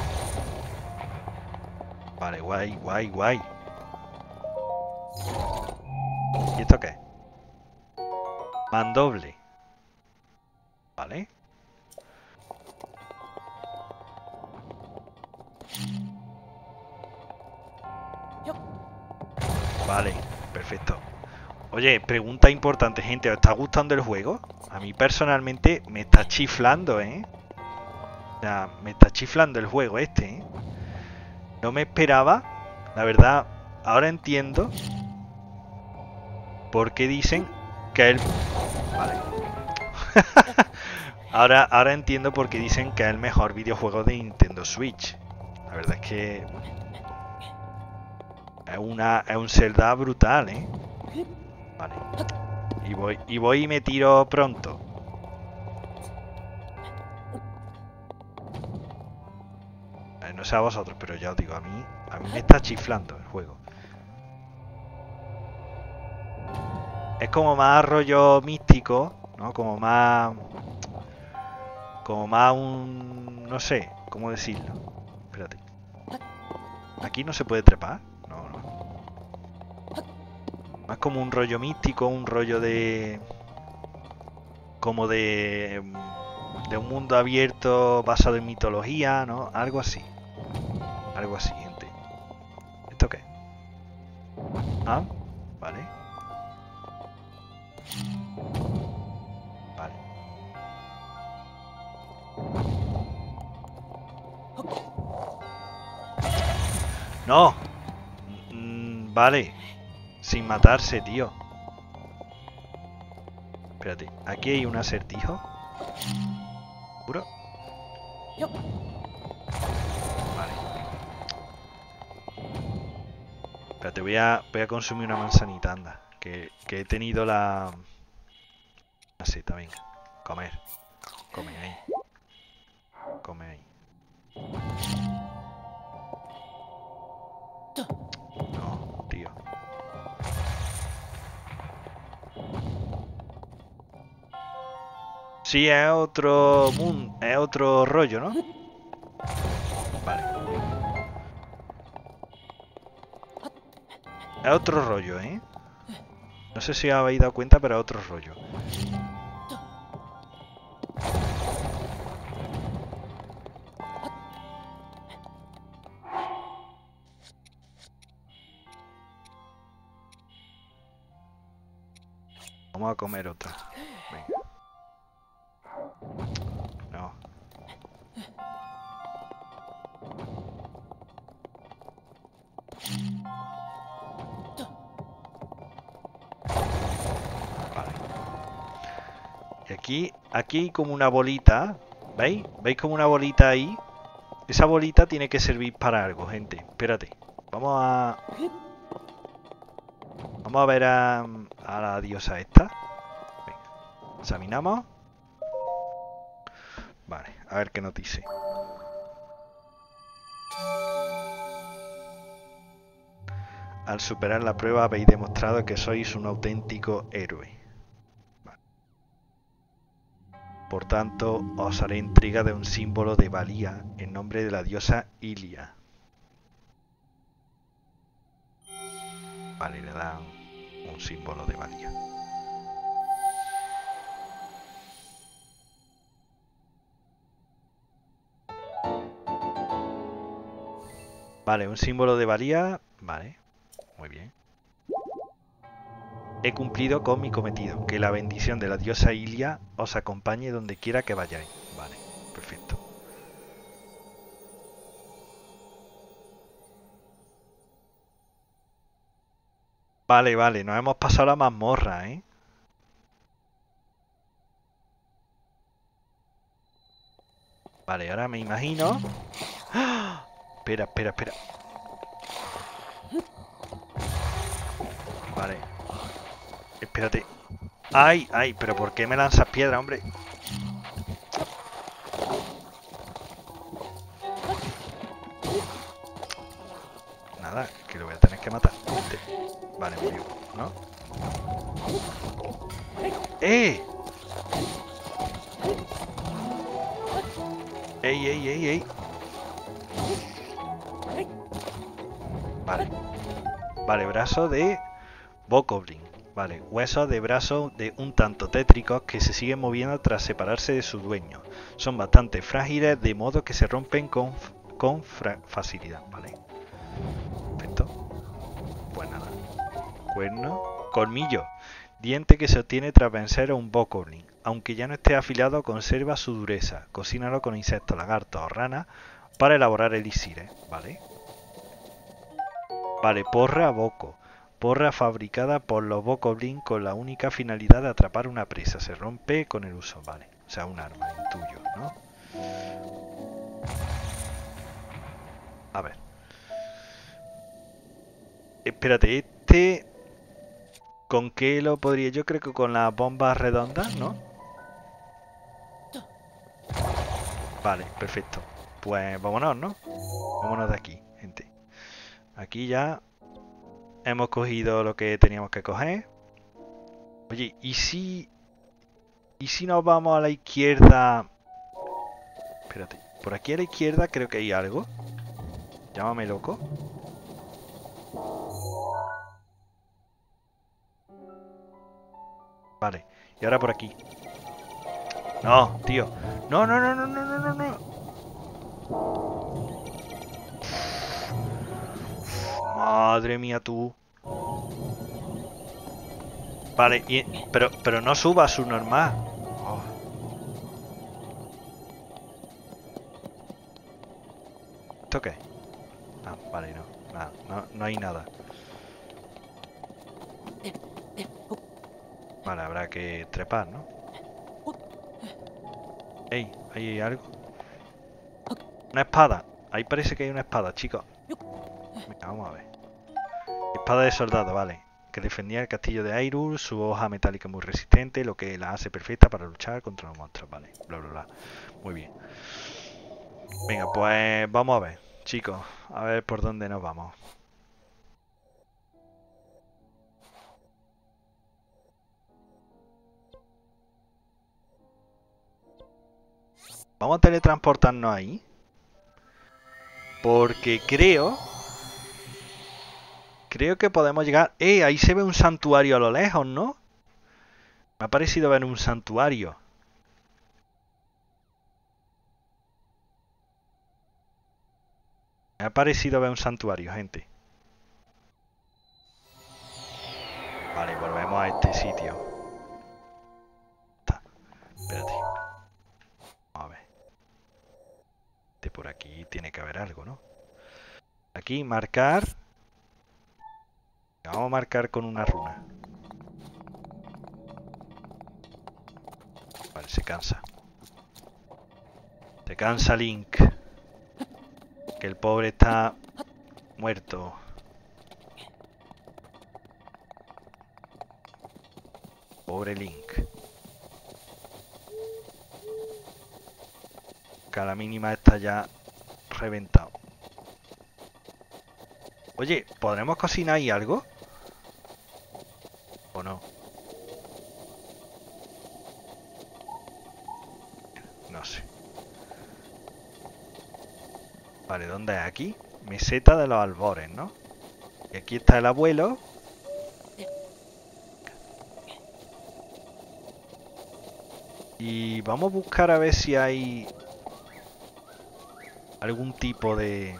A: Vale, guay, guay, guay. ¿Y esto qué? Mandoble. Vale. Vale, perfecto. Oye, pregunta importante, gente. ¿Os está gustando el juego? A mí personalmente me está chiflando, ¿eh? O sea, me está chiflando el juego este, ¿eh? No me esperaba. La verdad, ahora entiendo por qué dicen que el... Vale. ahora, ahora entiendo por qué dicen que es el mejor videojuego de Nintendo Switch. La verdad es que... Es, una, es un Zelda brutal, ¿eh? Vale. Y voy, y voy y me tiro pronto. Eh, no sé a vosotros, pero ya os digo, a mí, a mí me está chiflando el juego. Es como más rollo místico, ¿no? Como más... como más un... no sé, ¿cómo decirlo? Espérate. ¿Aquí no se puede trepar? No, no. Más como un rollo místico, un rollo de... como de... de un mundo abierto basado en mitología, ¿no? Algo así. Algo así, gente. ¿Esto qué? Ah, vale. Vale. ¡No! Mm, vale. Sin matarse, tío. Espérate, aquí hay un acertijo. ¿Seguro? Vale. Espérate, voy a, voy a consumir una manzanita, anda. Que, que he tenido la... la seta, venga. Comer. Come ahí. Come ahí. No, tío. Sí, es otro mundo, es otro rollo, ¿no? Vale. Es otro rollo, ¿eh? No sé si os habéis dado cuenta, pero es otro rollo. Vamos a comer otra. Venga. No. Vale. Y aquí, aquí hay como una bolita. ¿Veis? ¿Veis como una bolita ahí? Esa bolita tiene que servir para algo, gente. Espérate. Vamos a... Vamos a ver a, a la diosa esta. Venga. Examinamos. Vale, a ver qué nos dice. Al superar la prueba habéis demostrado que sois un auténtico héroe. Vale. Por tanto, os haré entrega de un símbolo de valía en nombre de la diosa Ilia. Vale, le dan un símbolo de valía. Vale, un símbolo de valía. Vale, muy bien. He cumplido con mi cometido. Que la bendición de la diosa Ilia os acompañe donde quiera que vayáis. Vale, perfecto. Vale, vale, nos hemos pasado la mazmorra, ¿eh? Vale, ahora me imagino... ¡Ah! Espera, espera, espera. Vale. Espérate. ¡Ay, ay! ¿Pero por qué me lanzas piedra, hombre? Nada, que lo voy a tener que matar. Vale, me dio, ¿no? ¡Eh! ¡Ey, ey, ey, ey! Vale. Vale, brazo de Bokoblin. Vale, huesos de brazo de un tanto tétricos que se siguen moviendo tras separarse de su dueño. Son bastante frágiles, de modo que se rompen con, con facilidad. Vale. Perfecto. Pues nada. Cuerno. Colmillo. Diente que se obtiene tras vencer a un Bokoblin. Aunque ya no esté afilado, conserva su dureza. Cocínalo con insectos, lagartos o ranas para elaborar elixires. Vale. Vale, porra Boko. Porra fabricada por los Bokoblin con la única finalidad de atrapar una presa. Se rompe con el uso. Vale. O sea, un arma, intuyo, ¿no? A ver. Espérate, este... ¿Con qué lo podría? Yo creo que con las bombas redondas, ¿no? Vale, perfecto. Pues vámonos, ¿no? Vámonos de aquí, gente. Aquí ya hemos cogido lo que teníamos que coger. Oye, ¿y si... ¿Y si nos vamos a la izquierda Espérate. Por aquí a la izquierda creo que hay algo. Llámame loco. Vale. Y ahora por aquí. No, tío. No, no, no, no, no, no, no, no. Madre mía, tú. Vale, y, pero, pero no suba a su normal. Oh. ¿Esto qué? Ah, vale, no. Nada, no, no hay nada. Vale, habrá que trepar, ¿no? Ey, ahí hay algo. Una espada. Ahí parece que hay una espada, chicos. Venga, vamos a ver. Espada de soldado, vale. Que defendía el castillo de Hyrule, su hoja metálica muy resistente, lo que la hace perfecta para luchar contra los monstruos, vale. Bla, bla, bla. Muy bien. Venga, pues vamos a ver, chicos. A ver por dónde nos vamos. Vamos a teletransportarnos ahí. Porque creo... Creo que podemos llegar... ¡Eh! Ahí se ve un santuario a lo lejos, ¿no? Me ha parecido ver un santuario. Me ha parecido ver un santuario, gente. Vale, volvemos a este sitio. Está. Espérate. Vamos a ver. De por aquí tiene que haber algo, ¿no? Aquí, marcar. Vamos a marcar con una runa. Vale, se cansa. Se cansa Link. Que el pobre está muerto. Pobre Link. Que a la mínima está ya reventado. Oye, ¿podremos cocinar ahí algo? ¿O no? No sé. Vale, ¿dónde es? Aquí. Meseta de los albores, ¿no? Y aquí está el abuelo. Y vamos a buscar a ver si hay algún tipo de...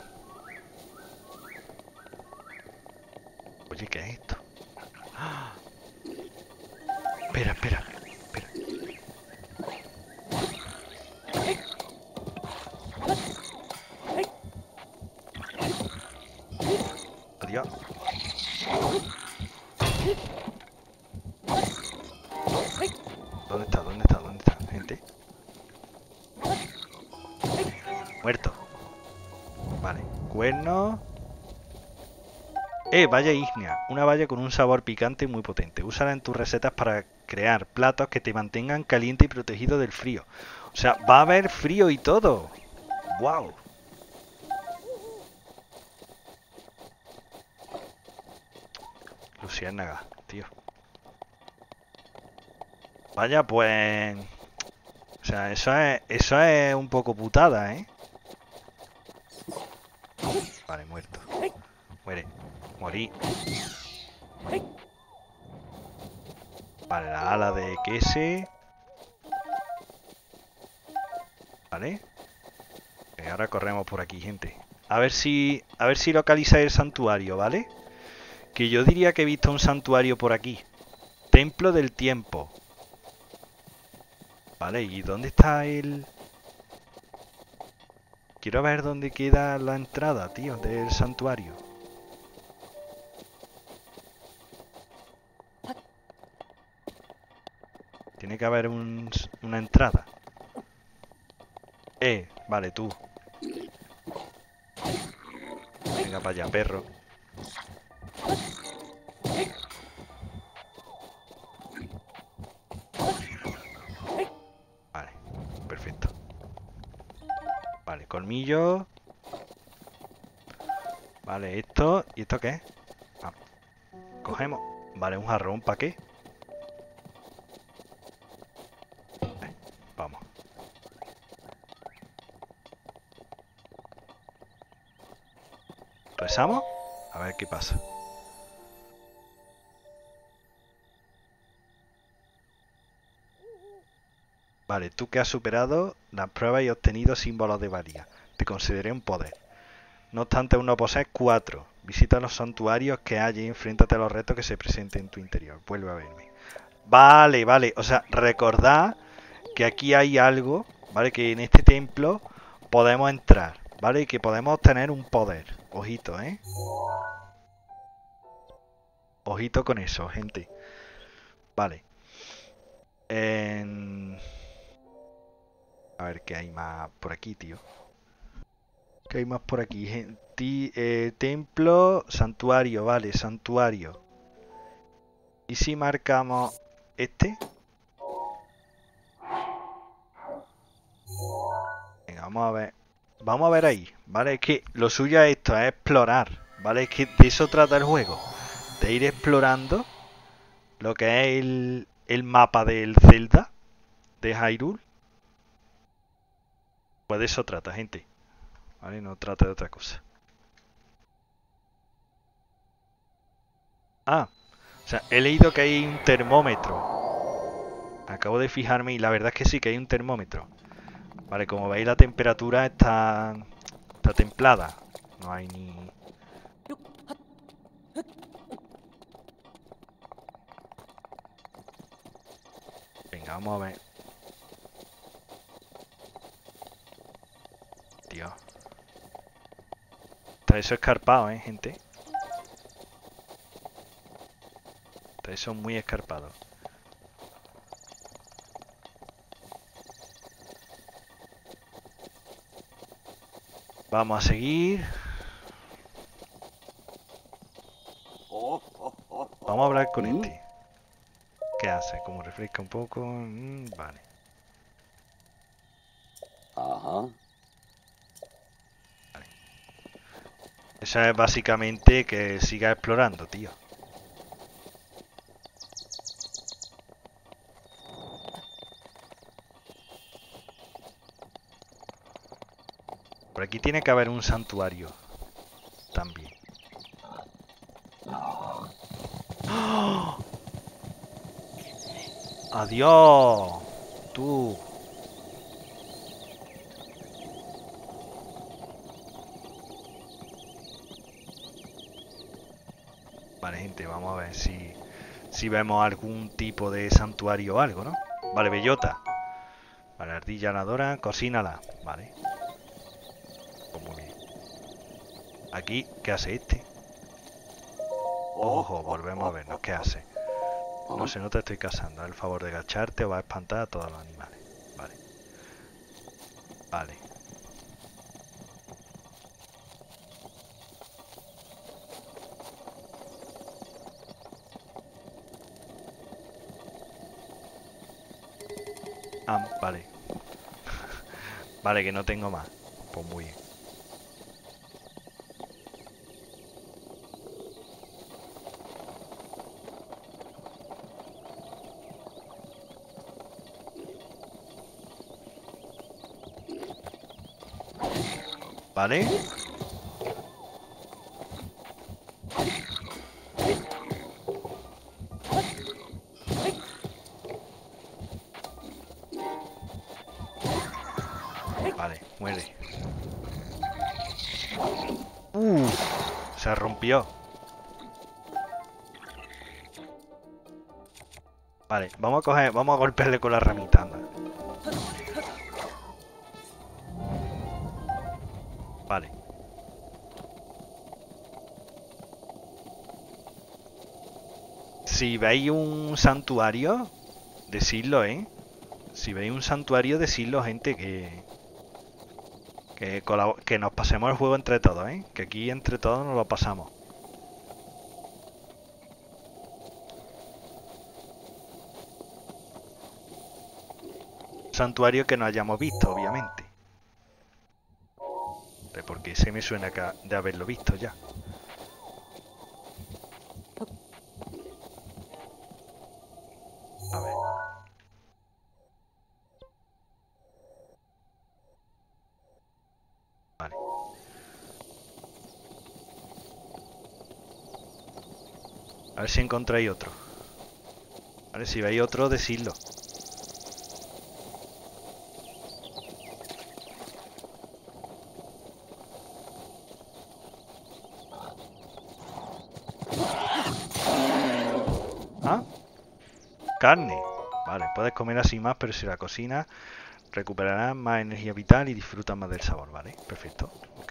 A: Oye, ¿qué es esto? ¡Ah! Espera, espera, espera. Adiós. ¿Dónde está? ¿Dónde está? ¿Dónde está? Gente. Muerto. Vale. Cuerno. Eh, valla ígnea. Una valla con un sabor picante muy potente. Úsala en tus recetas para crear platos que te mantengan caliente y protegido del frío. O sea, va a haber frío y todo. ¡Wow! Luciérnaga, tío. Vaya, pues... O sea, eso es, eso es un poco putada, ¿eh? Vale, muerto. Muere. Morí. Vale, la ala de Kese. Vale. Y ahora corremos por aquí, gente. A ver si... A ver si localiza el santuario, ¿vale? Que yo diría que he visto un santuario por aquí. Templo del tiempo. Vale, ¿y dónde está el...? Quiero ver dónde queda la entrada, tío, del santuario. Tiene que haber un, una entrada. Eh, vale, tú. Venga para allá, perro. Vale, perfecto. Vale, colmillo. Vale, esto. ¿Y esto qué es? Ah, cogemos. Vale, un jarrón, ¿para qué? Eh, vamos. ¿Rezamos? A ver qué pasa. Vale, tú que has superado las pruebas y obtenido símbolos de valía. Te consideré un poder. No obstante, aún no posees cuatro. Visita los santuarios que hay y enfréntate a los retos que se presenten en tu interior. Vuelve a verme. Vale, vale. O sea, recordad que aquí hay algo, ¿vale? Que en este templo podemos entrar, ¿vale? Y que podemos obtener un poder. Ojito, ¿eh? Ojito con eso, gente. Vale. En... A ver qué hay más por aquí, tío. ¿Qué hay más por aquí? Gen- ti- eh, templo, santuario, vale, santuario. ¿Y si marcamos este? Venga, vamos a ver. Vamos a ver ahí, ¿vale? Es que lo suyo es esto, es explorar, ¿vale? Es que de eso trata el juego. De ir explorando lo que es el, el mapa del Zelda, de Hyrule. Pues de eso trata, gente. ¿Vale? No trata de otra cosa. Ah, o sea, he leído que hay un termómetro. Acabo de fijarme y la verdad es que sí, que hay un termómetro. Vale, como veis la temperatura está, está templada. No hay ni... Venga, vamos a ver. Tío. Está eso escarpado, ¿eh, gente? Está eso muy escarpado. Vamos a seguir. Vamos a hablar con
C: ¿Mm?
A: este. ¿Qué hace? Como refresca un poco. Mm, vale.
C: Ajá.
A: Eso es básicamente que siga explorando, tío. Por aquí tiene que haber un santuario. También. ¡Oh! ¡Adiós! Tú. Vale, gente, vamos a ver si, si vemos algún tipo de santuario o algo, ¿no? Vale, bellota. Vale, ardilla nadadora, cocínala. Vale. Pues muy bien. Aquí, ¿qué hace este? Ojo, volvemos a vernos. ¿Qué hace? No sé, no te estoy cazando. Haz el favor de agacharte o va a espantar a todos los animales. Vale. Vale. Ah, vale. Vale, que no tengo más. Pues muy bien. Vale. Vale, muere. Uh, se rompió. Vale, vamos a coger, vamos a golpearle con la ramita, anda. Vale. Si veis un santuario, decidlo, ¿eh? Si veis un santuario, decidlo, gente, que... Que, colabo- que nos pasemos el juego entre todos, ¿eh? Que aquí entre todos nos lo pasamos. Santuario que no hayamos visto, obviamente. Porque ese me suena que- de haberlo visto ya. A ver. Vale. A ver si encontráis otro. Vale, si veis otro, decidlo. ¿Ah? Carne. Vale, puedes comer así más, pero si la cocinas, recuperarás más energía vital y disfrutas más del sabor, ¿vale? Perfecto. Ok.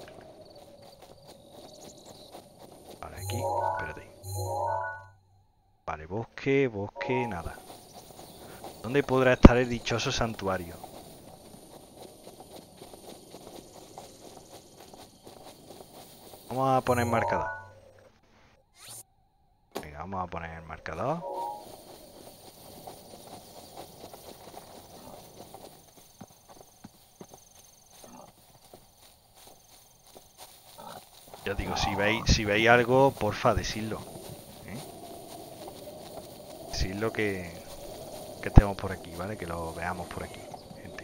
A: Vale, aquí. Espérate. Vale, bosque, bosque, nada. ¿Dónde podrá estar el dichoso santuario? Vamos a poner marcador. Venga, vamos a poner el marcador. Ya digo, si veis, si veis algo, porfa, decidlo. ¿eh? Decidlo que, que estemos por aquí, ¿vale? Que lo veamos por aquí, gente.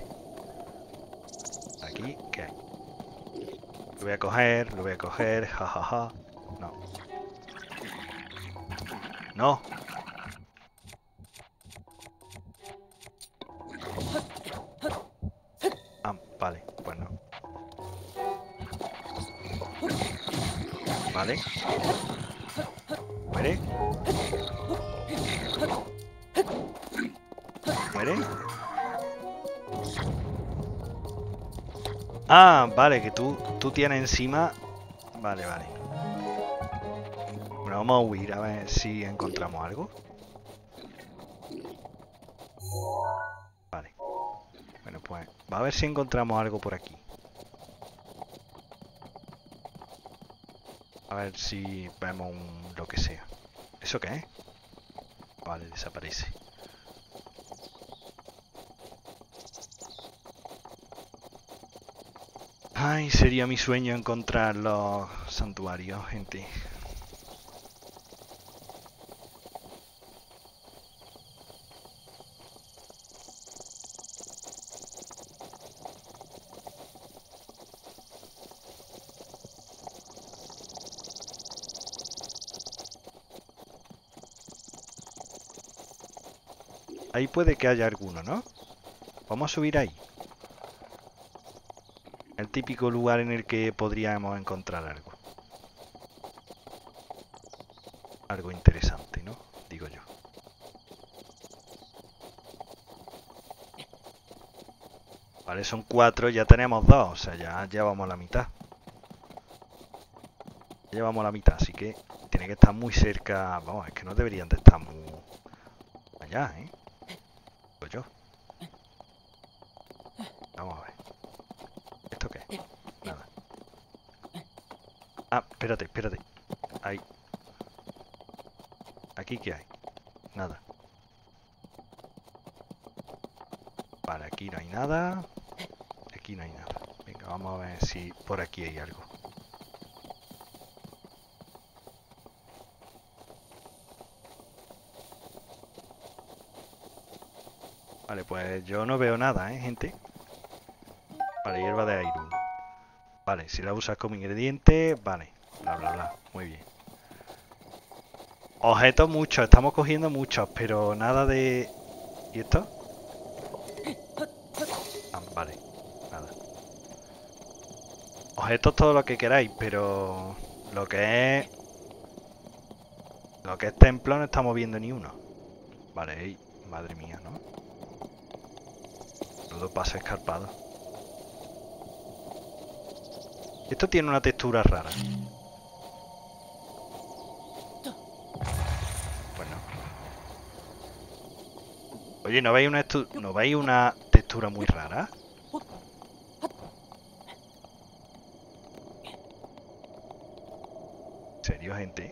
A: Aquí, ¿qué hay? Lo voy a coger, lo voy a coger, jajaja. Ja, ja. No. No. Ah, vale, pues no. Vale. Muere. Muere. Ah, vale, que tú, tú tienes encima. Vale, vale. Bueno, vamos a huir a ver si encontramos algo. Vale. Bueno, pues va a ver si encontramos algo por aquí. A ver si vemos un, lo que sea. ¿Eso qué es? Vale, desaparece. Ay, sería mi sueño encontrar los santuarios, gente. Ahí puede que haya alguno, ¿no? Vamos a subir ahí. El típico lugar en el que podríamos encontrar algo. Algo interesante, ¿no? Digo yo. Vale, son cuatro, ya tenemos dos. O sea, ya llevamos a la mitad. Ya llevamos a la mitad, así que tiene que estar muy cerca. Vamos, es que no deberían de estar muy allá, ¿eh? Digo yo. Vamos a ver. ¿Esto qué es? Nada. Ah, espérate, espérate. Ahí. ¿Aquí qué hay? Nada. Vale, aquí no hay nada. Aquí no hay nada. Venga, vamos a ver si por aquí hay algo. Vale, pues yo no veo nada, ¿eh, gente? Vale, hierba de Airun. Vale, si la usas como ingrediente, vale. Bla, bla, bla. Muy bien. Objetos muchos, estamos cogiendo muchos, pero nada de... ¿Y esto? Ah, vale, nada. Objetos todo lo que queráis, pero... Lo que es... Lo que es templo no estamos viendo ni uno. Vale, ey, madre mía, ¿no? Todo paso escarpado. Esto tiene una textura rara. Bueno. Oye, ¿no veis una, ¿no veis una textura muy rara? ¿En serio, gente?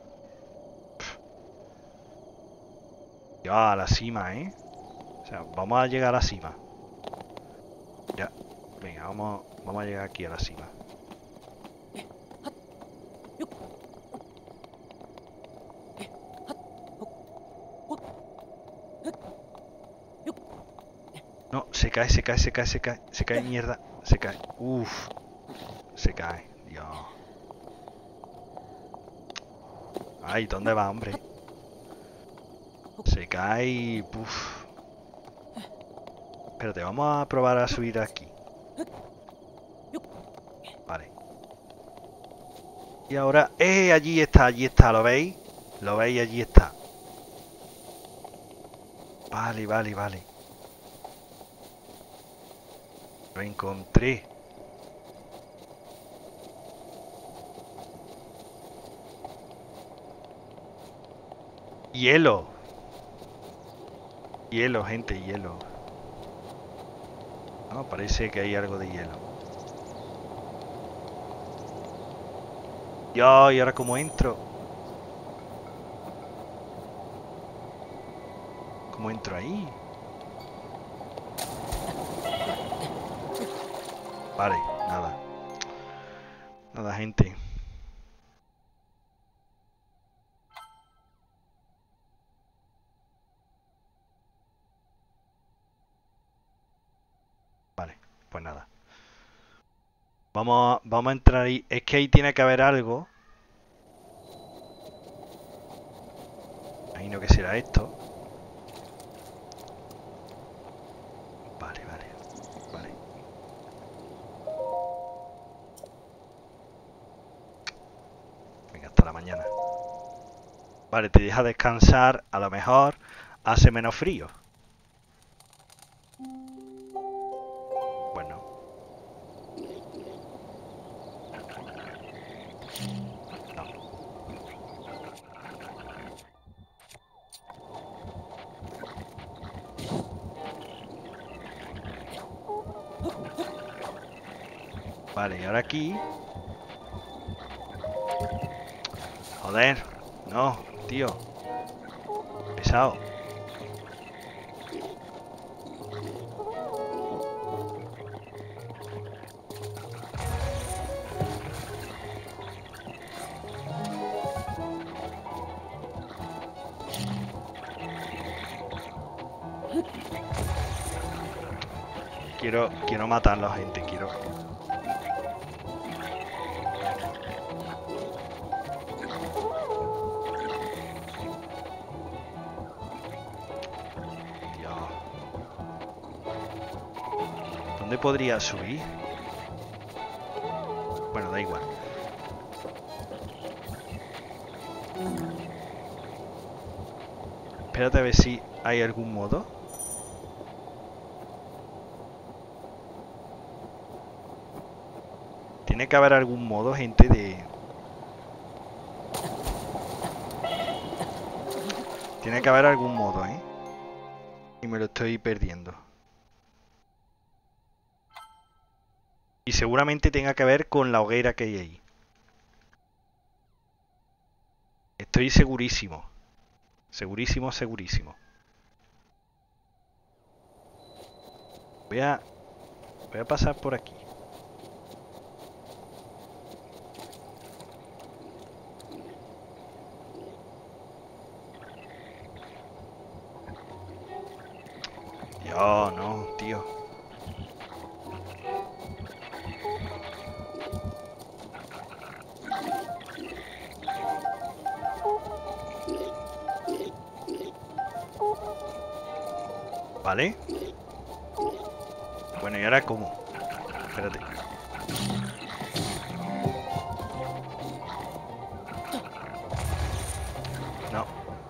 A: Ya, a la cima, ¿eh? O sea, vamos a llegar a la cima. Ya. Venga, vamos, vamos a llegar aquí a la cima. No, se cae, se cae, se cae, se cae, se cae, mierda, se cae. Uf, se cae, Dios. Ay, ¿dónde va, hombre? Se cae... Puf. Espérate, vamos a probar a subir aquí. Vale. Y ahora... ¡Eh! Allí está, allí está, ¿lo veis? ¿Lo veis? Allí está. Vale, vale, vale. Lo encontré. Hielo. Hielo, gente, hielo. No, parece que hay algo de hielo. Yo, ¿y ahora cómo entro? ¿Cómo entro ahí? Vale, nada. Nada, gente. Vale, pues nada. Vamos a, vamos a entrar ahí. Es que ahí tiene que haber algo. Imagino que será esto. Vale, vale. Vale. Venga, hasta la mañana. Vale, te deja descansar. A lo mejor hace menos frío. Bueno. No. Vale, y ahora aquí... Joder. No, tío. Pesado. Quiero, quiero matarlo, gente, quiero... Dios. ¿Dónde podría subir? Bueno, da igual. Espérate a ver si hay algún modo. Tiene que haber algún modo, gente, de... Tiene que haber algún modo, ¿eh? Y me lo estoy perdiendo. Y seguramente tenga que ver con la hoguera que hay ahí. Estoy segurísimo. Segurísimo, segurísimo. Voy a... Voy a pasar por aquí. Dios, no, tío. ¿Vale? Bueno, ¿y ahora cómo? Espérate. No.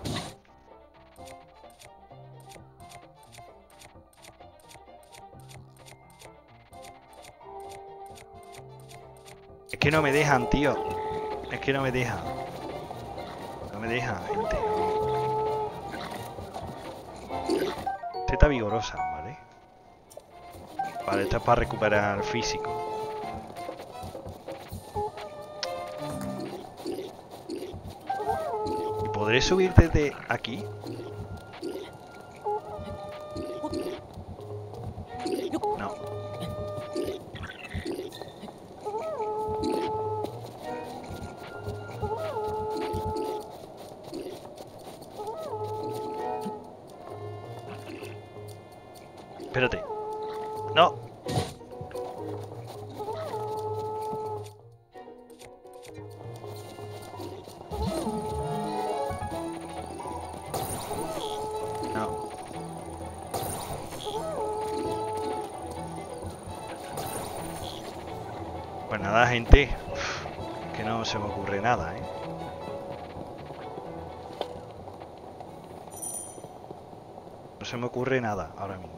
A: Es que no me dejan, tío. Es que no me dejan. No me dejan, gente. Teta vigorosa, ¿vale? Vale, esto es para recuperar físico. ¿Y podré subir desde aquí? No. Espérate. No. Pues nada, gente. Uf, que no se me ocurre nada, ¿eh? No se me ocurre nada ahora mismo.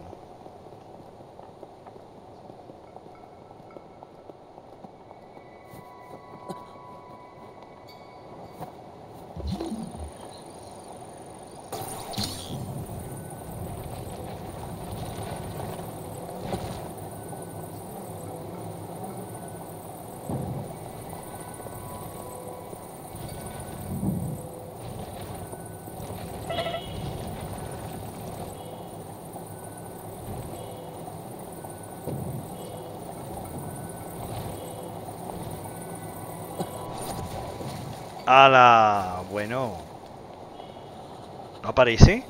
A: ¡Hala! Bueno. ¿No aparece?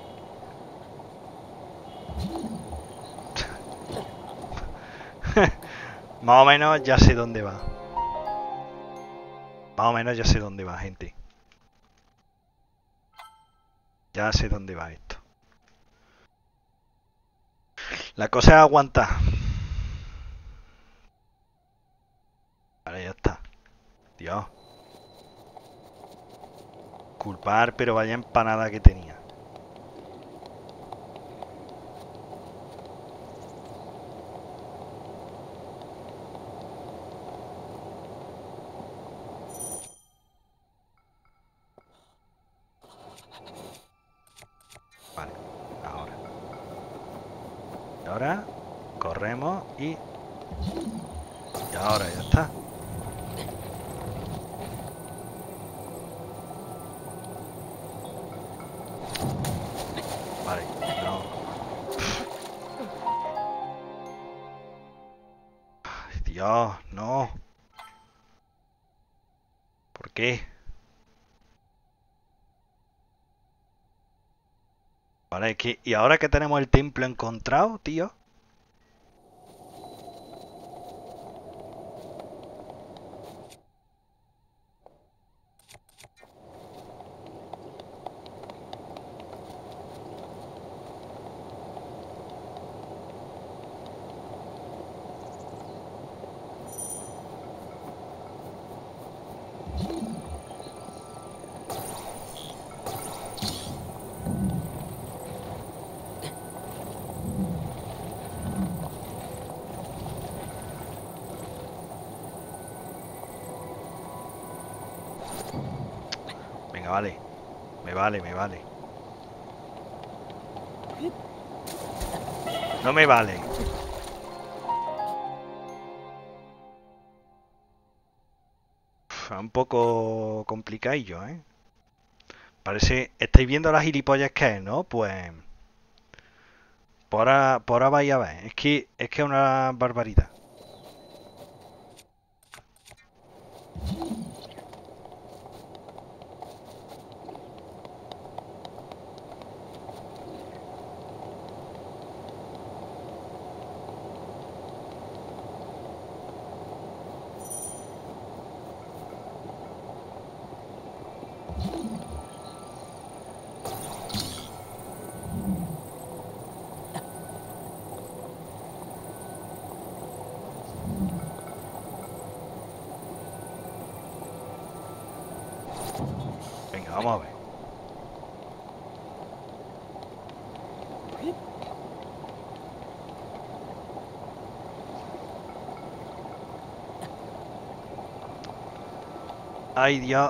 A: Más o menos ya sé dónde va. Más o menos ya sé dónde va, gente. Ya sé dónde va esto. La cosa es aguantar. Vale, ya está. Dios. Culpar, pero vaya empanada que tenía. Vale, ahora. Y ahora corremos y... Y ahora ya está. Vale, no. Ay, Dios, no. ¿Por qué? Vale, es que... ¿Y ahora que tenemos el templo encontrado, tío? Venga, vale. Me vale, me vale. No me vale. Uf, un poco complicadillo, ¿eh? Parece... ¿Estáis viendo las gilipollas que es, no? Pues... Por ahora, por ahora vais a ver. Es que es que es una barbaridad. Venga, vamos a ver. Ay, Dios.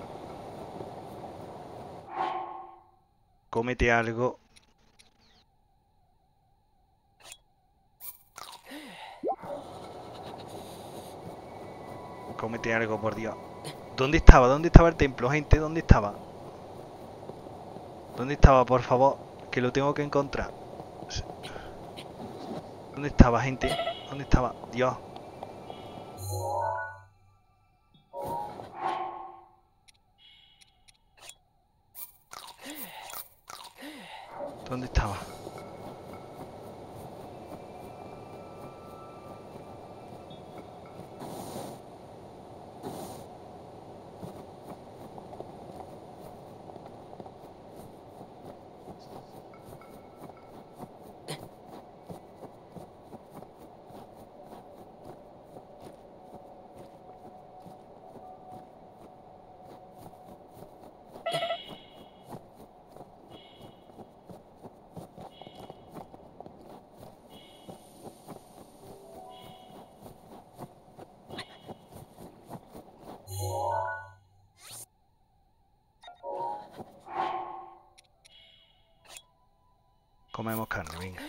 A: Cómete algo. Cómete algo, por Dios. ¿Dónde estaba? ¿Dónde estaba el templo, gente? ¿Dónde estaba? ¿Dónde estaba, por favor? Que lo tengo que encontrar. ¿Dónde estaba, gente? ¿Dónde estaba? Dios. ¿Dónde estaba? comemos carne, venga.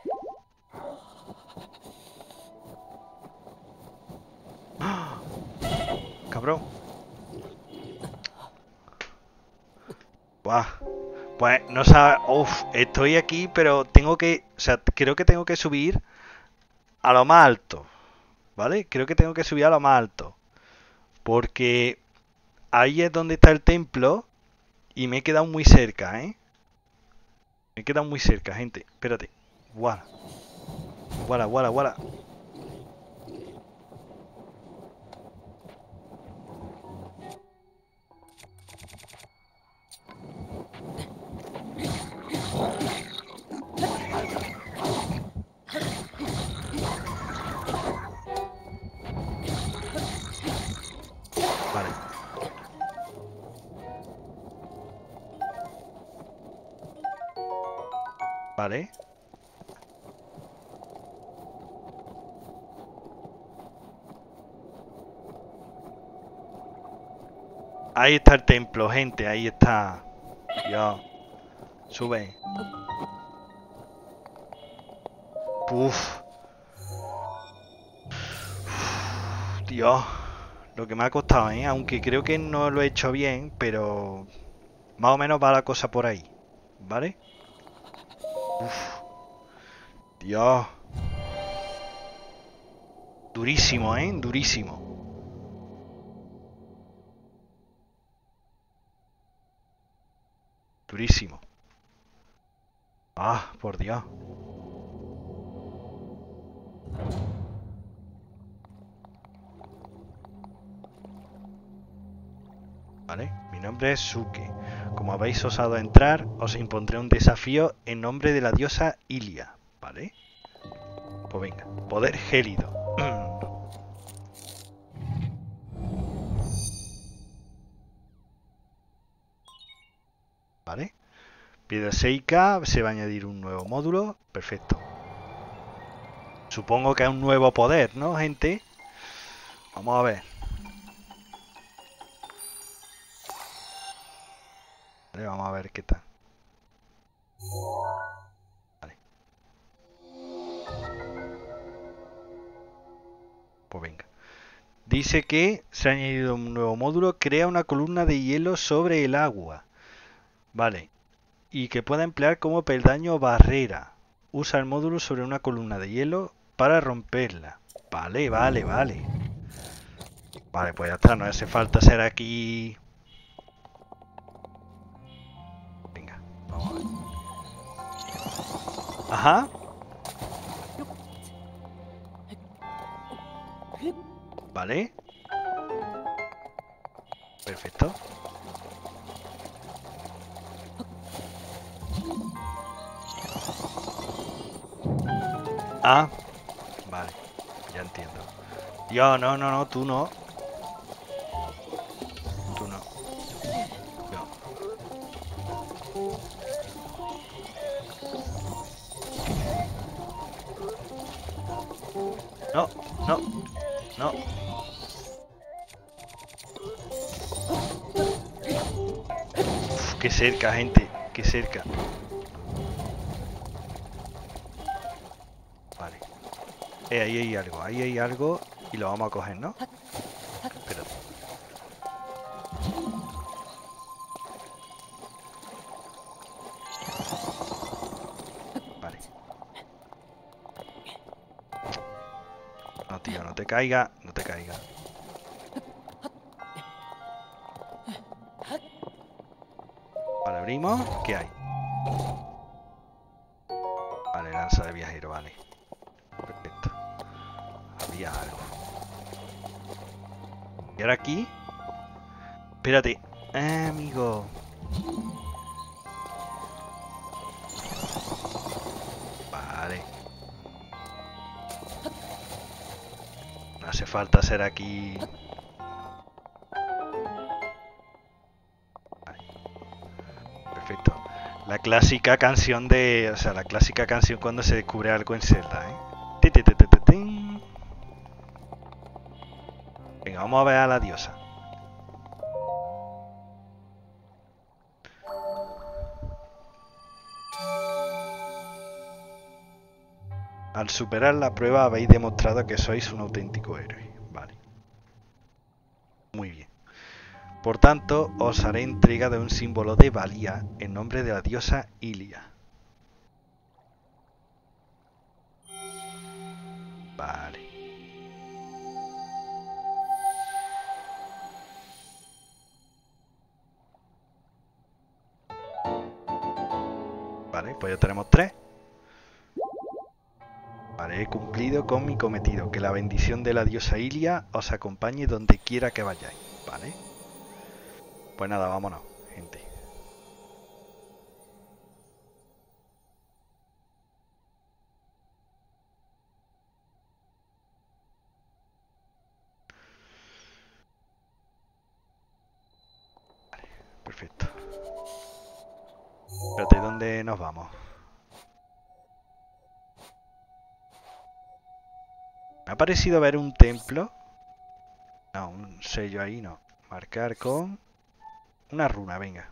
A: ¡Ah! Cabrón. Buah. Pues no sabe. Uf, estoy aquí, pero tengo que. O sea, creo que tengo que subir a lo más alto. ¿Vale? Creo que tengo que subir a lo más alto. Porque ahí es donde está el templo. Y me he quedado muy cerca, ¿eh? Me he quedado muy cerca, gente. Espérate. Guara. Guara, guara, guara. Vale. Vale. Ahí está el templo, gente. Ahí está. Dios. Sube. Uf. Dios. Lo que me ha costado, ¿eh? Aunque creo que no lo he hecho bien, pero más o menos va la cosa por ahí. ¿Vale? Uf. Dios. Durísimo, ¿eh? Durísimo. Durísimo. Ah, por Dios. Vale, mi nombre es Suke. Como habéis osado entrar, os impondré un desafío en nombre de la diosa Ilia. ¿Vale? Pues venga, poder gélido. Vale. Piedra Seika, se va a añadir un nuevo módulo. Perfecto. Supongo que es un nuevo poder, ¿no, gente? Vamos a ver. Vale, vamos a ver qué tal. Vale. Pues venga. Dice que se ha añadido un nuevo módulo. Crea una columna de hielo sobre el agua. Vale. Y que pueda emplear como peldaño o barrera. Usa el módulo sobre una columna de hielo para romperla. Vale, vale, vale. Vale, pues ya está. No hace falta ser aquí... Venga, vamos a ver. Ajá. Vale. Perfecto. Ah. Vale. Ya entiendo. Yo, no, no, no. Tú no. Tú no. Yo. No, no, no. Uf, qué cerca, gente. Qué cerca. Vale. Eh, ahí hay algo. Ahí hay algo. Y lo vamos a coger, ¿no? Espérate. Vale. No, tío, no te caiga. No te caiga. Vale, abrimos. ¿Qué hay? Vale, lanza de viajero, vale. Perfecto. Había algo. ¿Y ahora aquí? Espérate. Eh, amigo. Vale. No hace falta ser aquí... Vale. Perfecto. La clásica canción de... O sea, la clásica canción cuando se descubre algo en Zelda, ¿eh? Ti, ti, ti, ti, ti, tin. Venga, vamos a ver a la diosa. Al superar la prueba habéis demostrado que sois un auténtico héroe. Vale. Muy bien. Por tanto, os haré entrega de un símbolo de valía en nombre de la diosa Ilia. Vale. Vale, pues ya tenemos tres. Vale, he cumplido con mi cometido. Que la bendición de la diosa Ilia os acompañe donde quiera que vayáis. Vale. Pues nada, vámonos, gente. Vale, perfecto. Espérate, ¿dónde nos vamos? Me ha parecido ver un templo. No, un sello ahí no. Marcar con una runa, venga.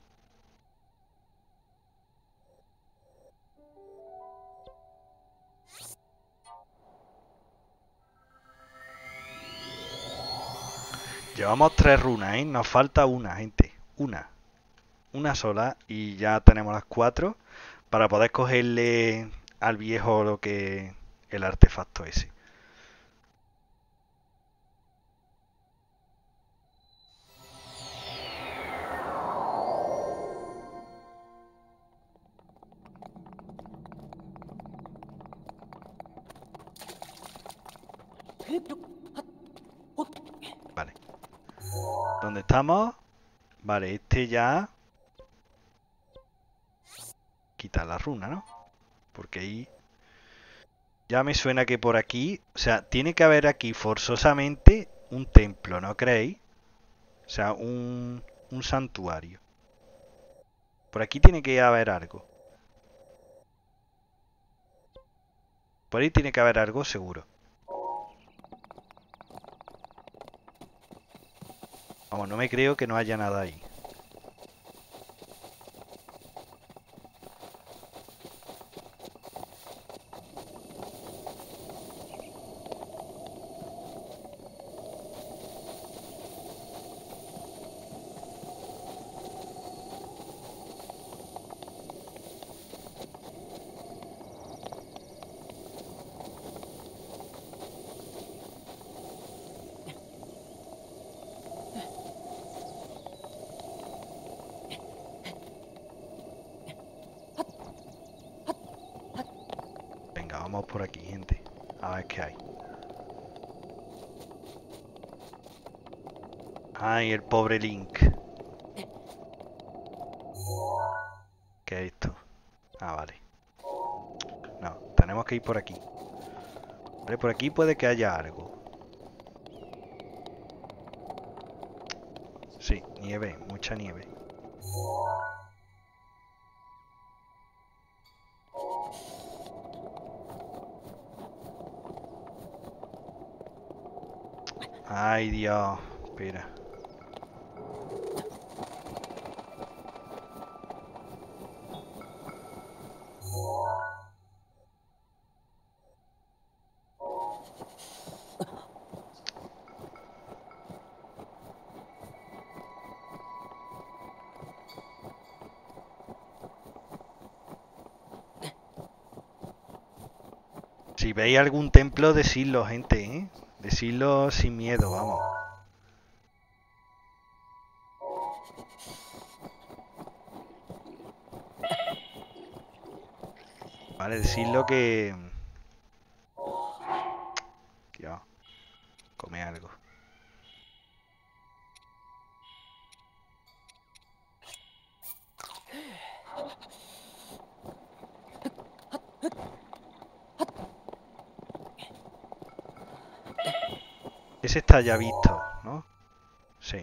A: Llevamos tres runas, ¿eh? Nos falta una, gente. Una. Una sola y ya tenemos las cuatro para poder cogerle al viejo lo que... el artefacto ese. Vale. ¿Dónde estamos? Vale, este ya... quita la runa, ¿no? Porque ahí... ya me suena que por aquí... o sea, tiene que haber aquí forzosamente un templo, ¿no creéis? O sea, un, un santuario. Por aquí tiene que haber algo. Por ahí tiene que haber algo seguro. Vamos, no me creo que no haya nada ahí. Vamos por aquí, gente. A ver qué hay. Ay, el pobre Link. ¿Qué es esto? Ah, vale. No, tenemos que ir por aquí. Vale, por aquí puede que haya algo. Sí, nieve, mucha nieve. Ay, Dios. Espera. Si veis algún templo, decidlo, gente, ¿eh? Decidlo sin miedo, vamos. Vale, decidlo que... Dios, come algo. Ese está ya visto, ¿no? Sí.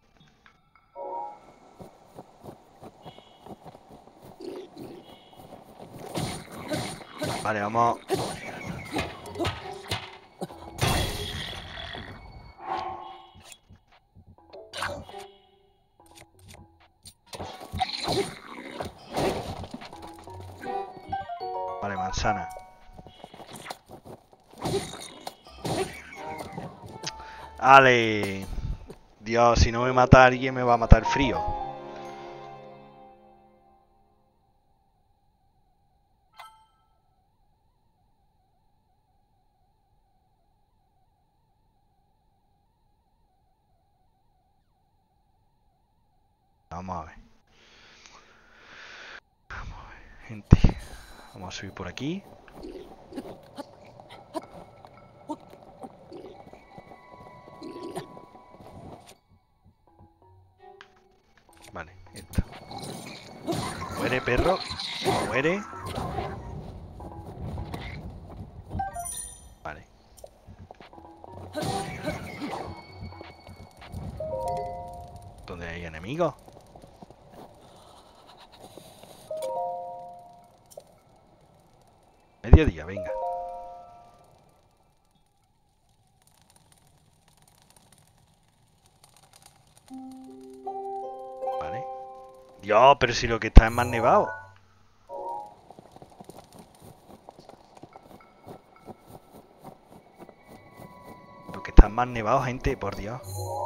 A: Vale, vamos. Vale, manzana. Ale. Dios, si no me mata alguien me va a matar el frío. Vamos a ver. Vamos a ver, gente. Vamos a subir por aquí. Vale, esto. Muere, perro. Muere. Vale. ¿Dónde hay enemigos? Mediodía, venga. Vale. Dios, pero si lo que está es más nevado. Lo que está más nevado, gente, por Dios.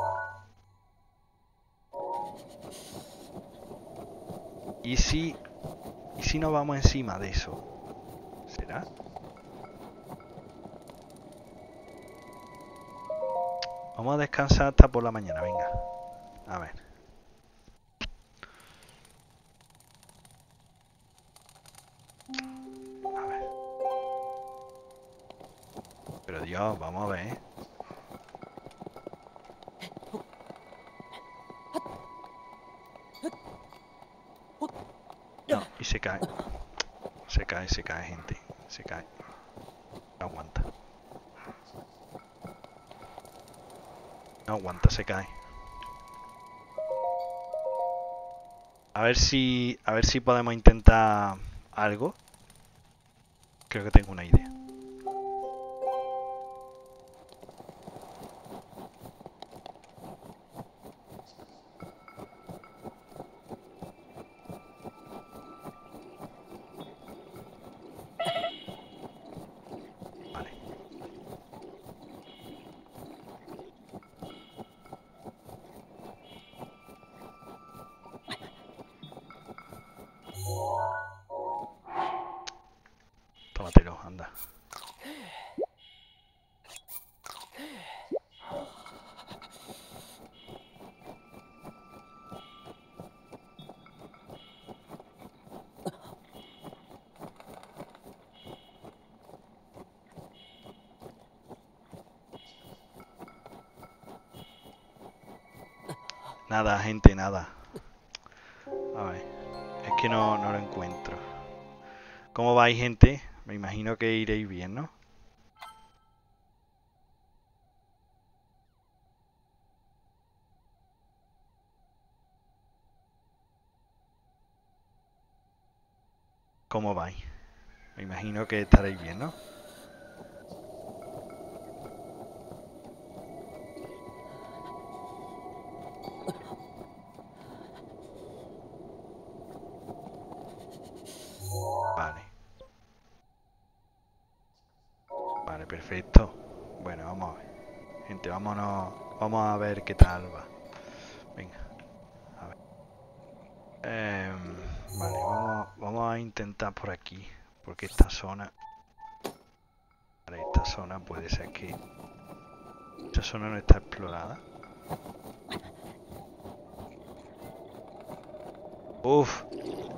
A: ¿Y si... ¿Y si nos vamos encima de eso? ¿Será? Vamos a descansar hasta por la mañana, venga. A ver. A ver. Pero Dios, vamos a ver. No, y se cae. Se cae, se cae, gente. Se cae. No aguanta. No aguanta, se cae. A ver si... A ver si podemos intentar algo. Creo que tengo una idea. Vale. Tómatelo, anda. Nada, gente, nada. A ver. Es que no, no lo encuentro. ¿Cómo vais, gente? Me imagino que iréis bien, ¿no? ¿Cómo vais? Me imagino que estaréis bien, ¿no? Vale. Vale, perfecto. Bueno, vamos a ver. Gente, vámonos. Vamos a ver qué tal va. Venga. A ver. Em, vale, vamos, vamos a intentar por aquí. Porque esta zona... Vale, esta zona puede ser que... Esta zona no está explorada. Uf.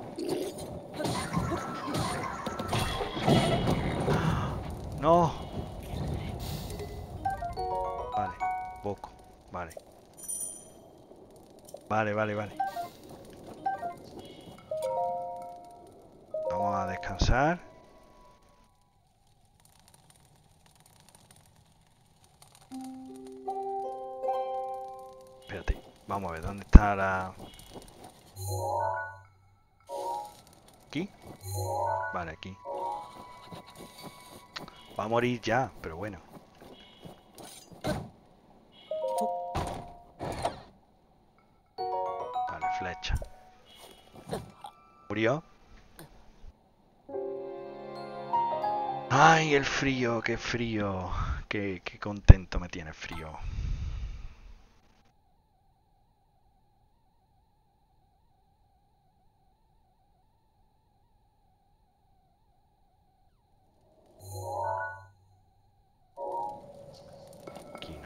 A: No. Vale, poco. Vale. Vale, vale, vale. Vamos a descansar. Espérate. Vamos a ver, ¿dónde está la...? ¿Aquí? Vale, aquí. Va a morir ya, pero bueno. Vale, flecha. ¿Murió? Ay, el frío, qué frío. Qué, qué contento me tiene el frío.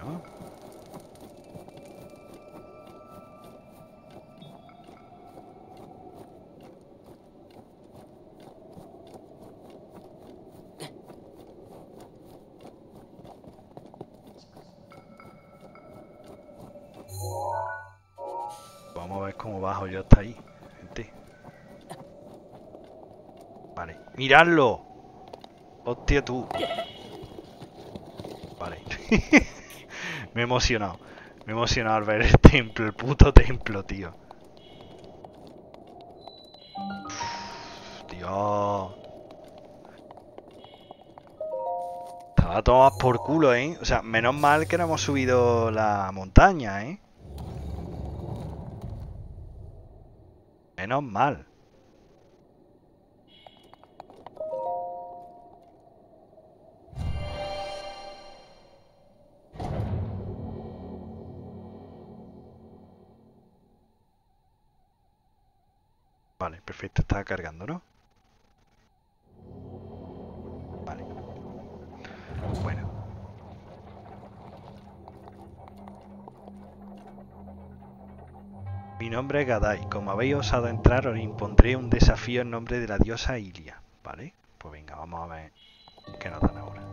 A: ¿no? Vamos a ver cómo bajo yo hasta ahí, gente. Vale, ¡miradlo! ¡Hostia tú! Vale. Me he emocionado. Me he emocionado al ver el templo, el puto templo, tío. Uf, Dios. Estaba todo más por culo, ¿eh? O sea, menos mal que no hemos subido la montaña, ¿eh? Menos mal. Vale, perfecto, está cargando, ¿no? Vale. Bueno. Mi nombre es Gadai. Como habéis osado entrar, os impondré un desafío en nombre de la diosa Ilia. Vale, pues venga, vamos a ver qué nos dan ahora.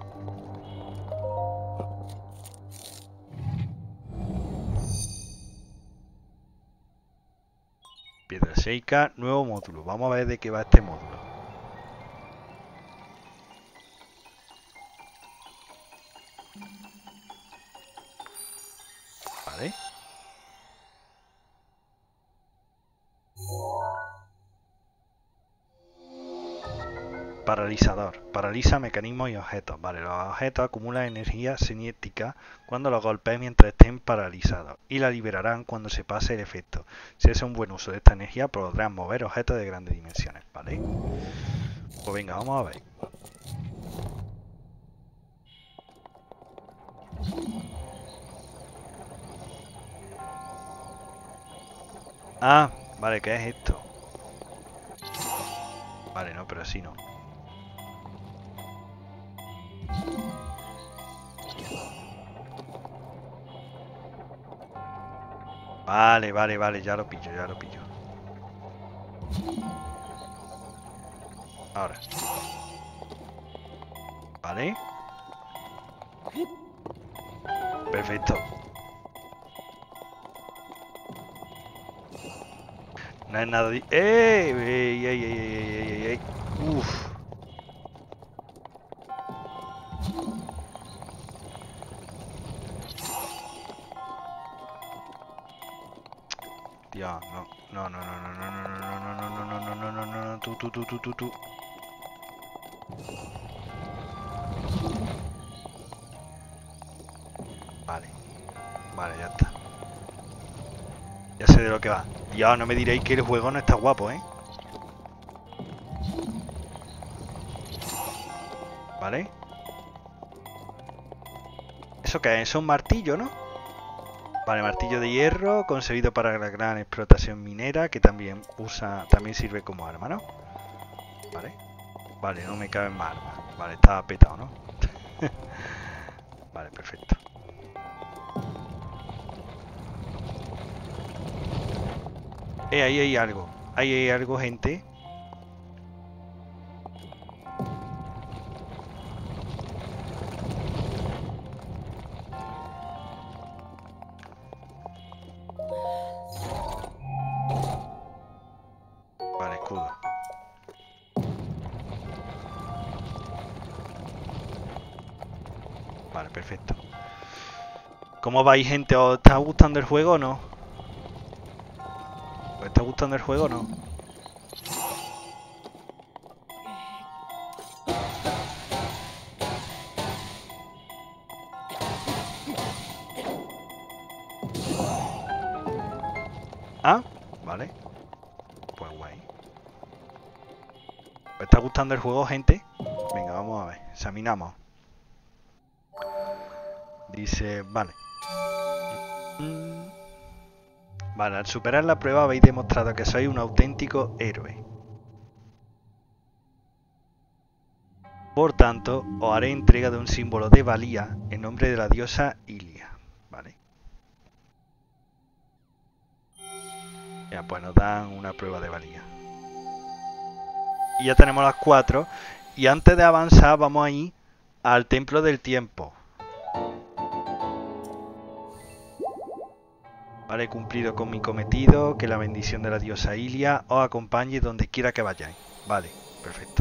A: Piedra Seika, nuevo módulo. Vamos a ver de qué va este módulo. Vale. Paralizador. Paraliza mecanismos y objetos. Vale, los objetos acumulan energía cinética cuando los golpeen mientras estén paralizados y la liberarán cuando se pase el efecto. Si hace un buen uso de esta energía, podrán mover objetos de grandes dimensiones. Vale. Pues venga, vamos a ver. Ah, vale, ¿qué es esto? Vale, no, pero así no. Vale, vale, vale, ya lo pillo, ya lo pillo. Ahora. Vale. Perfecto. No es nada de... ¡Eh! ¡Ey, ey, ey, ey, ey, ey! ¡Uf! Tío, no. No, no, no, no, no, no, no, no, no, no, no, no, no, no, no, no, tú, tú, tú, tú, tú, tú. Vale. Vale, ya está. Ya sé de lo que va. Dios, no me diréis que el juego no está guapo, ¿eh? ¿Vale? ¿Eso qué es? Es un martillo, ¿no? Vale, martillo de hierro, concebido para la gran explotación minera, que también usa, también sirve como arma, ¿no? Vale. Vale, no me caben más armas. Vale, estaba petado, ¿no? Vale, perfecto. Eh, ahí hay algo. Ahí hay algo, gente. Vale, escudo. Vale, perfecto. ¿Cómo vais, gente? ¿Os está gustando el juego o no? ¿Os está gustando el juego o no? Ah, vale. Pues guay. ¿Os está gustando el juego, gente? Venga, vamos a ver. Examinamos. Dice, vale. Vale, al superar la prueba habéis demostrado que sois un auténtico héroe. Por tanto, os haré entrega de un símbolo de valía en nombre de la diosa Ilia. Ya, pues nos dan una prueba de valía. Y ya tenemos las cuatro. Y antes de avanzar vamos a ir al templo del tiempo. Vale, he cumplido con mi cometido. Que la bendición de la diosa Ilia os acompañe donde quiera que vayáis. Vale, perfecto.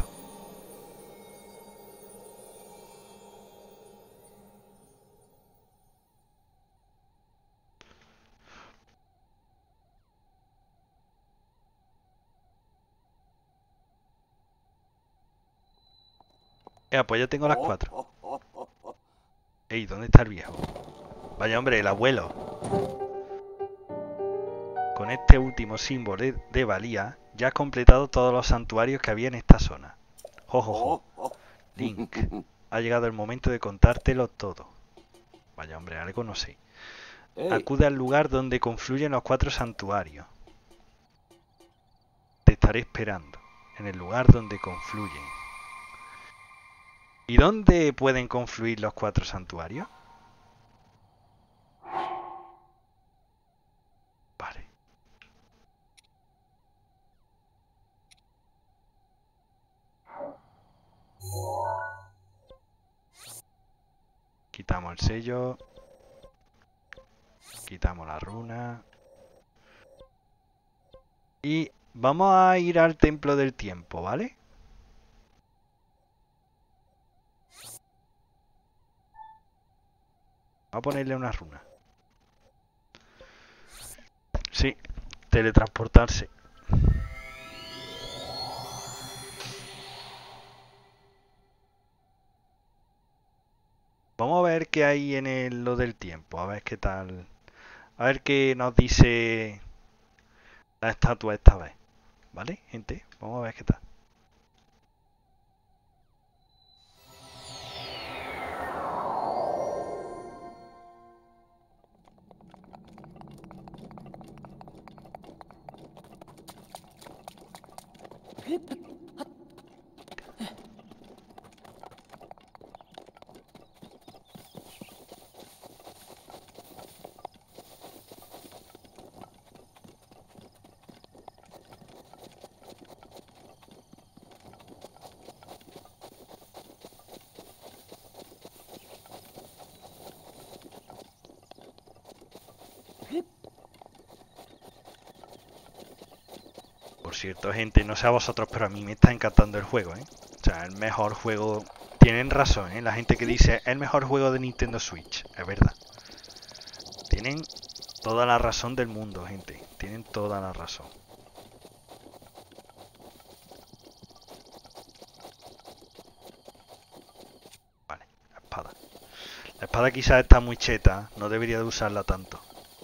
A: Ya, pues ya tengo las cuatro. Ey, ¿dónde está el viejo? Vaya hombre, el abuelo. Con este último símbolo de, de valía, ya has completado todos los santuarios que había en esta zona. Jojojo. Link, ha llegado el momento de contártelo todo. Vaya hombre, algo no sé. Acude al lugar donde confluyen los cuatro santuarios. Te estaré esperando, en el lugar donde confluyen. ¿Y dónde pueden confluir los cuatro santuarios? Vale. Quitamos el sello. Quitamos la runa. Y vamos a ir al templo del tiempo, ¿vale? Vamos a ponerle una runa. Sí, teletransportarse. Vamos a ver qué hay en el, lo del tiempo. A ver qué tal. A ver qué nos dice la estatua esta vez. ¿Vale, gente? Vamos a ver qué tal. Por cierto, gente, no sé a vosotros, pero a mí me está encantando el juego, ¿eh? O sea, el mejor juego... Tienen razón, ¿eh? La gente que dice el mejor juego de Nintendo Switch. Es verdad. Tienen toda la razón del mundo, gente. Tienen toda la razón. Vale, la espada. La espada quizás está muy cheta. No debería de usarla tanto.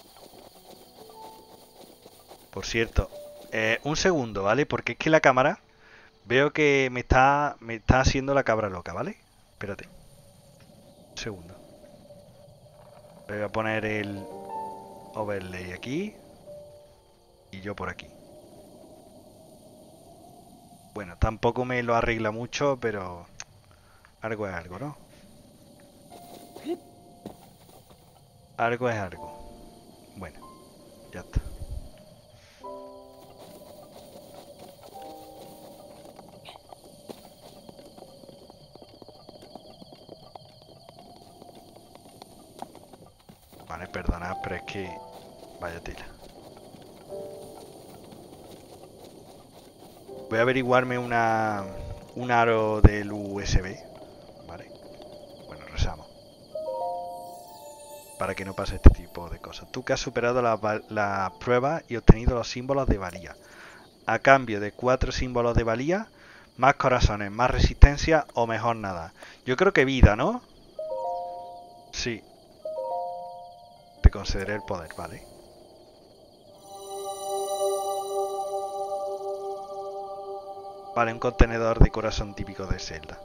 A: Por cierto, eh, un segundo, ¿vale? Porque es que la cámara veo que me está, me está haciendo la cabra loca, ¿vale? Espérate. Un segundo. Voy a poner el overlay aquí. Y yo por aquí. Bueno, tampoco me lo arregla mucho, pero algo es algo, ¿no? Algo es algo. Bueno, ya está. Vale, perdonad, pero es que... Vaya tela. Voy a averiguarme una... un aro del U S B. Vale. Bueno, rezamos. Para que no pase este tipo de cosas. Tú que has superado la, la prueba y obtenido los símbolos de valía. A cambio de cuatro símbolos de valía, más corazones, más resistencia o mejor nada. Yo creo que vida, ¿no? Sí. Te concederé el poder, ¿vale? Vale, un contenedor de corazón típico de Zelda.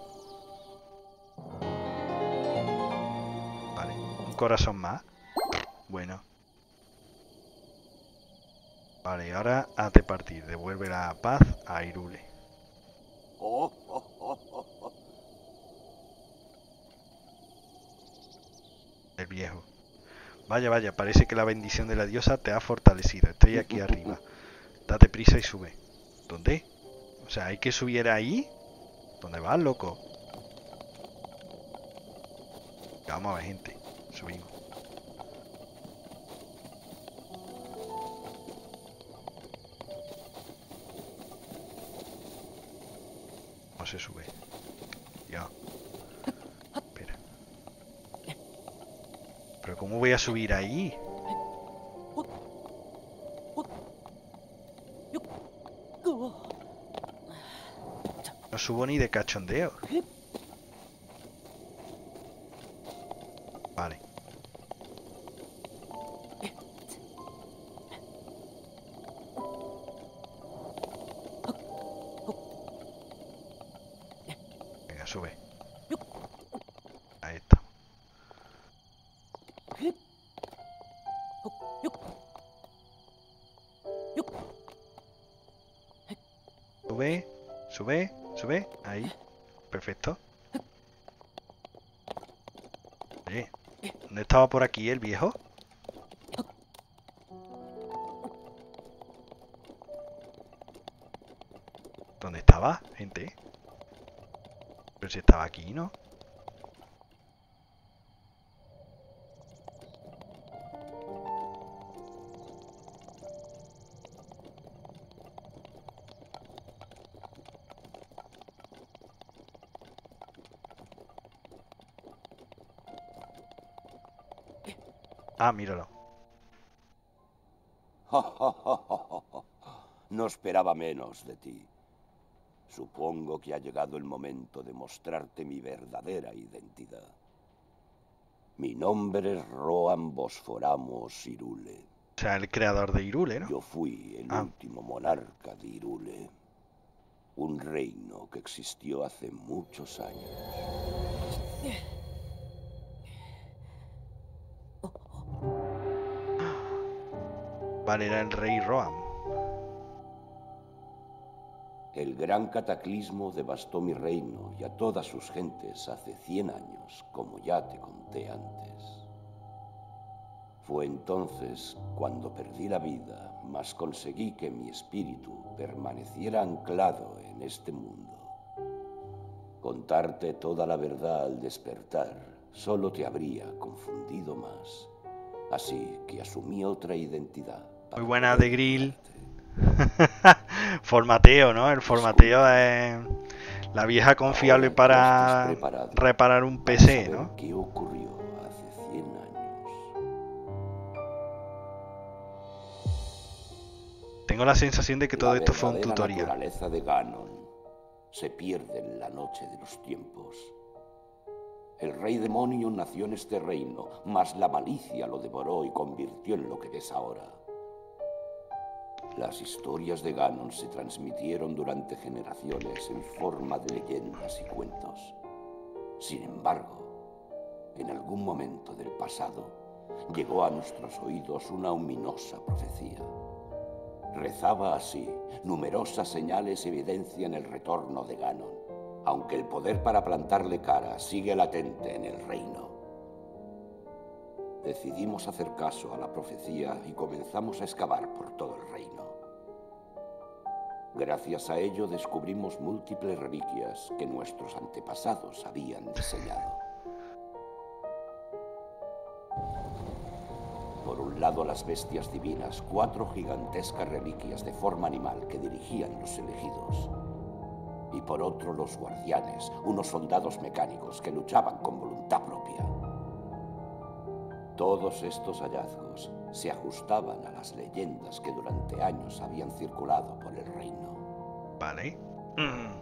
A: Vale, un corazón más. Bueno. Vale, ahora hazte partir. Devuelve la paz a Hyrule. El viejo. Vaya, vaya, parece que la bendición de la diosa te ha fortalecido. Estoy aquí arriba. Date prisa y sube. ¿Dónde? O sea, hay que subir ahí. ¿Dónde vas, loco? Vamos a ver, gente. Subimos. No se sube. Ya. Espera. ¿Pero cómo voy a subir ahí? No subo ni de cachondeo. Vale. Venga, sube. Ahí está. Sube, sube, sube. Ahí. Perfecto. Oye, ¿dónde estaba por aquí el viejo? ¿Dónde estaba, gente? Pero si estaba aquí, ¿no? Ah, míralo.
C: No esperaba menos de ti. Supongo que ha llegado el momento de mostrarte mi verdadera identidad. Mi nombre es Rohan Bosforamos Hyrule.
A: O sea, el creador de Hyrule, ¿no?
C: Yo fui el
A: Ah.
C: último monarca de Hyrule. Un reino que existió hace muchos años.
A: Vale, era el rey Rohan.
C: El gran cataclismo devastó mi reino y a todas sus gentes hace cien años, como ya te conté antes. Fue entonces cuando perdí la vida, mas conseguí que mi espíritu permaneciera anclado en este mundo. Contarte toda la verdad al despertar solo te habría confundido más. Así que asumí otra identidad.
A: Muy buena de Grill. Formateo, ¿no? El formateo es la vieja confiable para reparar un P C, ¿no?
C: ¿Qué ocurrió hace cien años?
A: Tengo la sensación de que todo esto fue un tutorial.
C: La naturaleza de Ganon se pierde en la noche de los tiempos. El rey demonio nació en este reino, mas la malicia lo devoró y convirtió en lo que ves ahora. Las historias de Ganon se transmitieron durante generaciones en forma de leyendas y cuentos. Sin embargo, en algún momento del pasado, llegó a nuestros oídos una ominosa profecía. Rezaba así: numerosas señales evidencian el retorno de Ganon, aunque el poder para plantarle cara sigue latente en el reino. Decidimos hacer caso a la profecía y comenzamos a excavar por todo el reino. Gracias a ello descubrimos múltiples reliquias que nuestros antepasados habían diseñado. Por un lado, las bestias divinas, cuatro gigantescas reliquias de forma animal que dirigían los elegidos. Y por otro, los guardianes, unos soldados mecánicos que luchaban con voluntad propia. Todos estos hallazgos se ajustaban a las leyendas que durante años habían circulado por el reino.
A: Vale. Mm.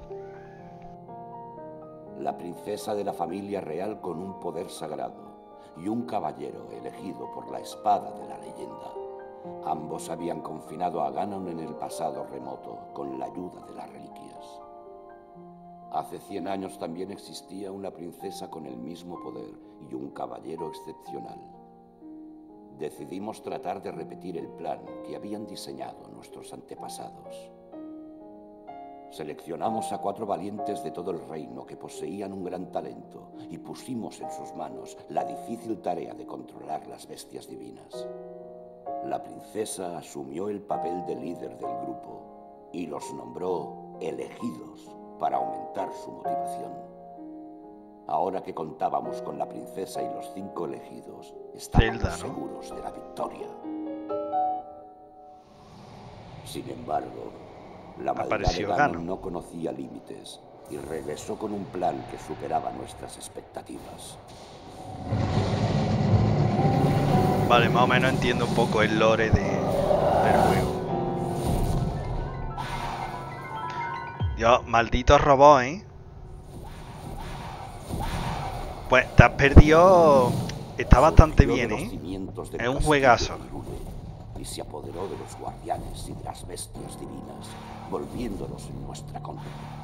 C: La princesa de la familia real con un poder sagrado y un caballero elegido por la espada de la leyenda. Ambos habían confinado a Ganon en el pasado remoto con la ayuda de las reliquias. Hace cien años también existía una princesa con el mismo poder y un caballero excepcional. Decidimos tratar de repetir el plan que habían diseñado nuestros antepasados. Seleccionamos a cuatro valientes de todo el reino que poseían un gran talento y pusimos en sus manos la difícil tarea de controlar las bestias divinas. la princesa asumió el papel de líder del grupo y los nombró elegidos para aumentar su motivación. Ahora que contábamos con la princesa y los cinco elegidos, estábamos
A: Zelda, ¿no?
C: seguros de la victoria. Sin embargo, la maldad de
A: Apareció
C: Ganon
A: Ganon.
C: no conocía límites y regresó con un plan que superaba nuestras expectativas.
A: Vale, más o menos entiendo un poco el lore de, del juego. Dios, maldito robot, ¿eh? Pues te has perdido... Está bastante
C: Surgió de
A: bien,
C: los
A: ¿eh?
C: cimientos del
A: Es un
C: castillo
A: juegazo.
C: de Hyrule y se apoderó de los guardianes y de las bestias divinas, volviéndolos en nuestra contra.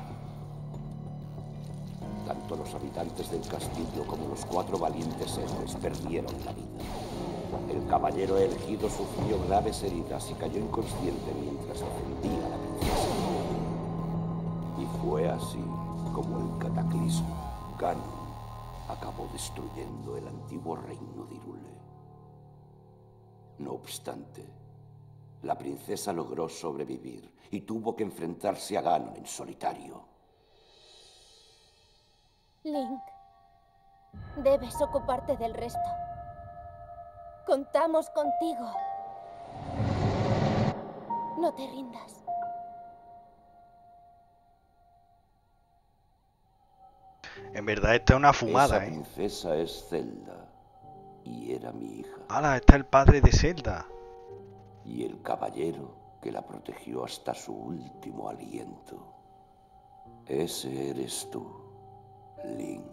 C: Tanto los habitantes del castillo como los cuatro valientes héroes perdieron la vida. El caballero elegido sufrió graves heridas y cayó inconsciente mientras defendía a la princesa. Y fue así como el cataclismo, Ganon, acabó destruyendo el antiguo reino de Hyrule. No obstante, la princesa logró sobrevivir y tuvo que enfrentarse a Ganon en solitario.
B: Link, debes ocuparte del resto. Contamos contigo. No te rindas.
A: En verdad, esta es una fumada,
C: Esa
A: ¿eh?
C: princesa es Zelda y era mi hija.
A: ¡Hala! Está el padre de Zelda.
C: Y el caballero que la protegió hasta su último aliento. Ese eres tú, Link.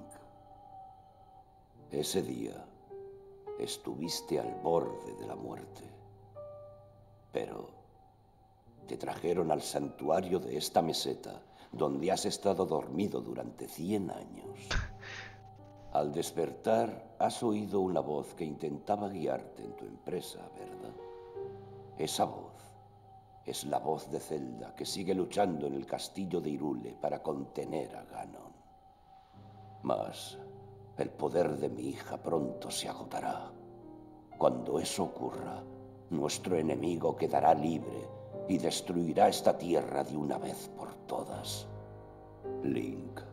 C: Ese día estuviste al borde de la muerte, pero te trajeron al santuario de esta meseta, donde has estado dormido durante cien años. Al despertar, has oído una voz que intentaba guiarte en tu empresa, ¿verdad? Esa voz es la voz de Zelda, que sigue luchando en el castillo de Hyrule para contener a Ganon. Mas el poder de mi hija pronto se agotará. Cuando eso ocurra, nuestro enemigo quedará libre y destruirá esta tierra de una vez por todas. Link,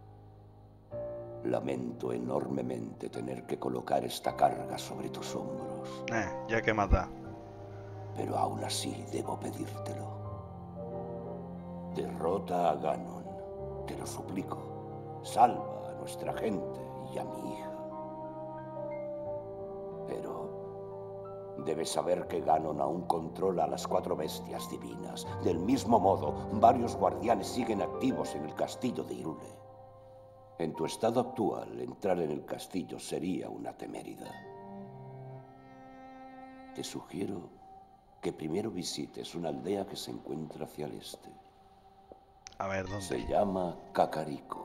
C: lamento enormemente tener que colocar esta carga sobre tus hombros.
A: Eh, ya que más da.
C: Pero aún así debo pedírtelo. Derrota a Ganon, te lo suplico. Salva a nuestra gente y a mi hija. Pero debes saber que Ganon aún controla a las cuatro bestias divinas. Del mismo modo, varios guardianes siguen activos en el castillo de Hyrule. En tu estado actual, entrar en el castillo sería una temeridad. Te sugiero que primero visites una aldea que se encuentra hacia el este.
A: A ver, ¿dónde?
C: Se llama Kakariko.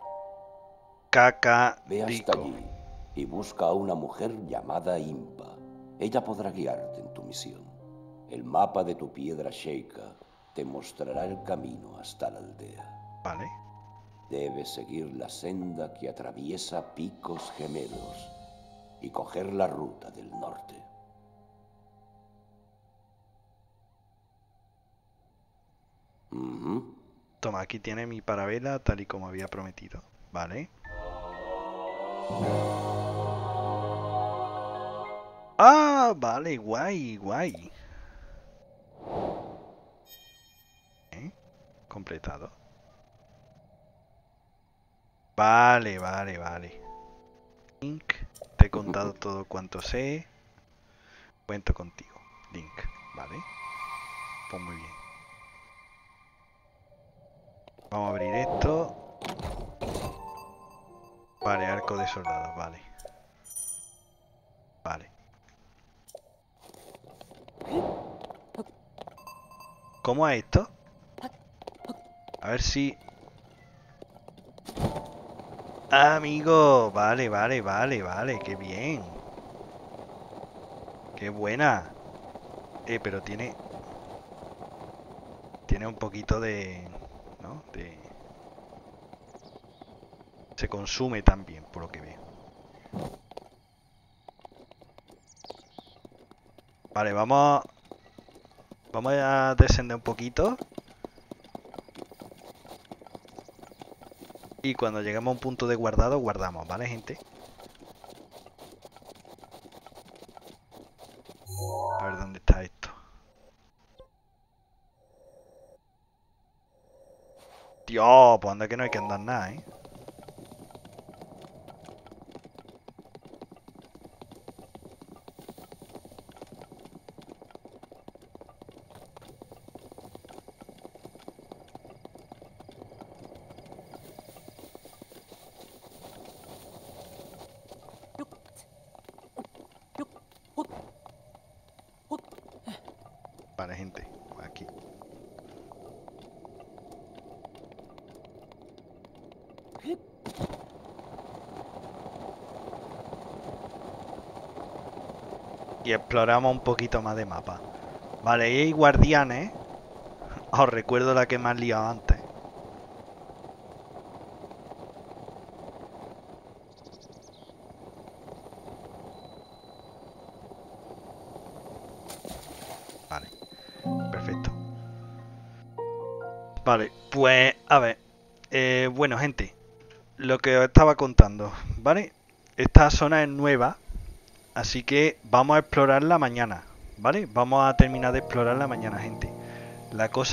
A: Caca.
C: Ve hasta allí y busca a una mujer llamada Impa. Ella podrá guiarte en tu misión. El mapa de tu piedra Sheikah te mostrará el camino hasta la aldea.
A: Vale.
C: Debes seguir la senda que atraviesa picos gemelos y coger la ruta del norte. Uh-huh.
A: Toma, aquí tiene mi parabela tal y como había prometido. Vale. Ah, vale, guay, guay. ¿Eh? Completado. Vale, vale, vale. Link, te he contado todo cuanto sé. Cuento contigo, Link. Vale. Pues muy bien. Vamos a abrir esto. Vale, arco de soldados, vale. Vale. ¿Cómo es esto? A ver si... Ah, amigo, vale, vale, vale, vale, qué bien. Qué buena. Eh, pero tiene... Tiene un poquito de... ¿No? De... Se consume también, por lo que veo. Vale, vamos... Vamos a descender un poquito. Y cuando lleguemos a un punto de guardado, guardamos, ¿vale, gente? A ver dónde está esto. Dios, pues anda que no hay que andar nada, ¿eh? Vale, gente, aquí. Y exploramos un poquito más de mapa. Vale, y hay guardianes. Os recuerdo la que me han liado antes. Vale, perfecto. Vale, pues a ver. Eh, bueno, gente, lo que os estaba contando, ¿vale? Esta zona es nueva, así que vamos a explorarla mañana, ¿vale? Vamos a terminar de explorarla mañana, gente. La cosa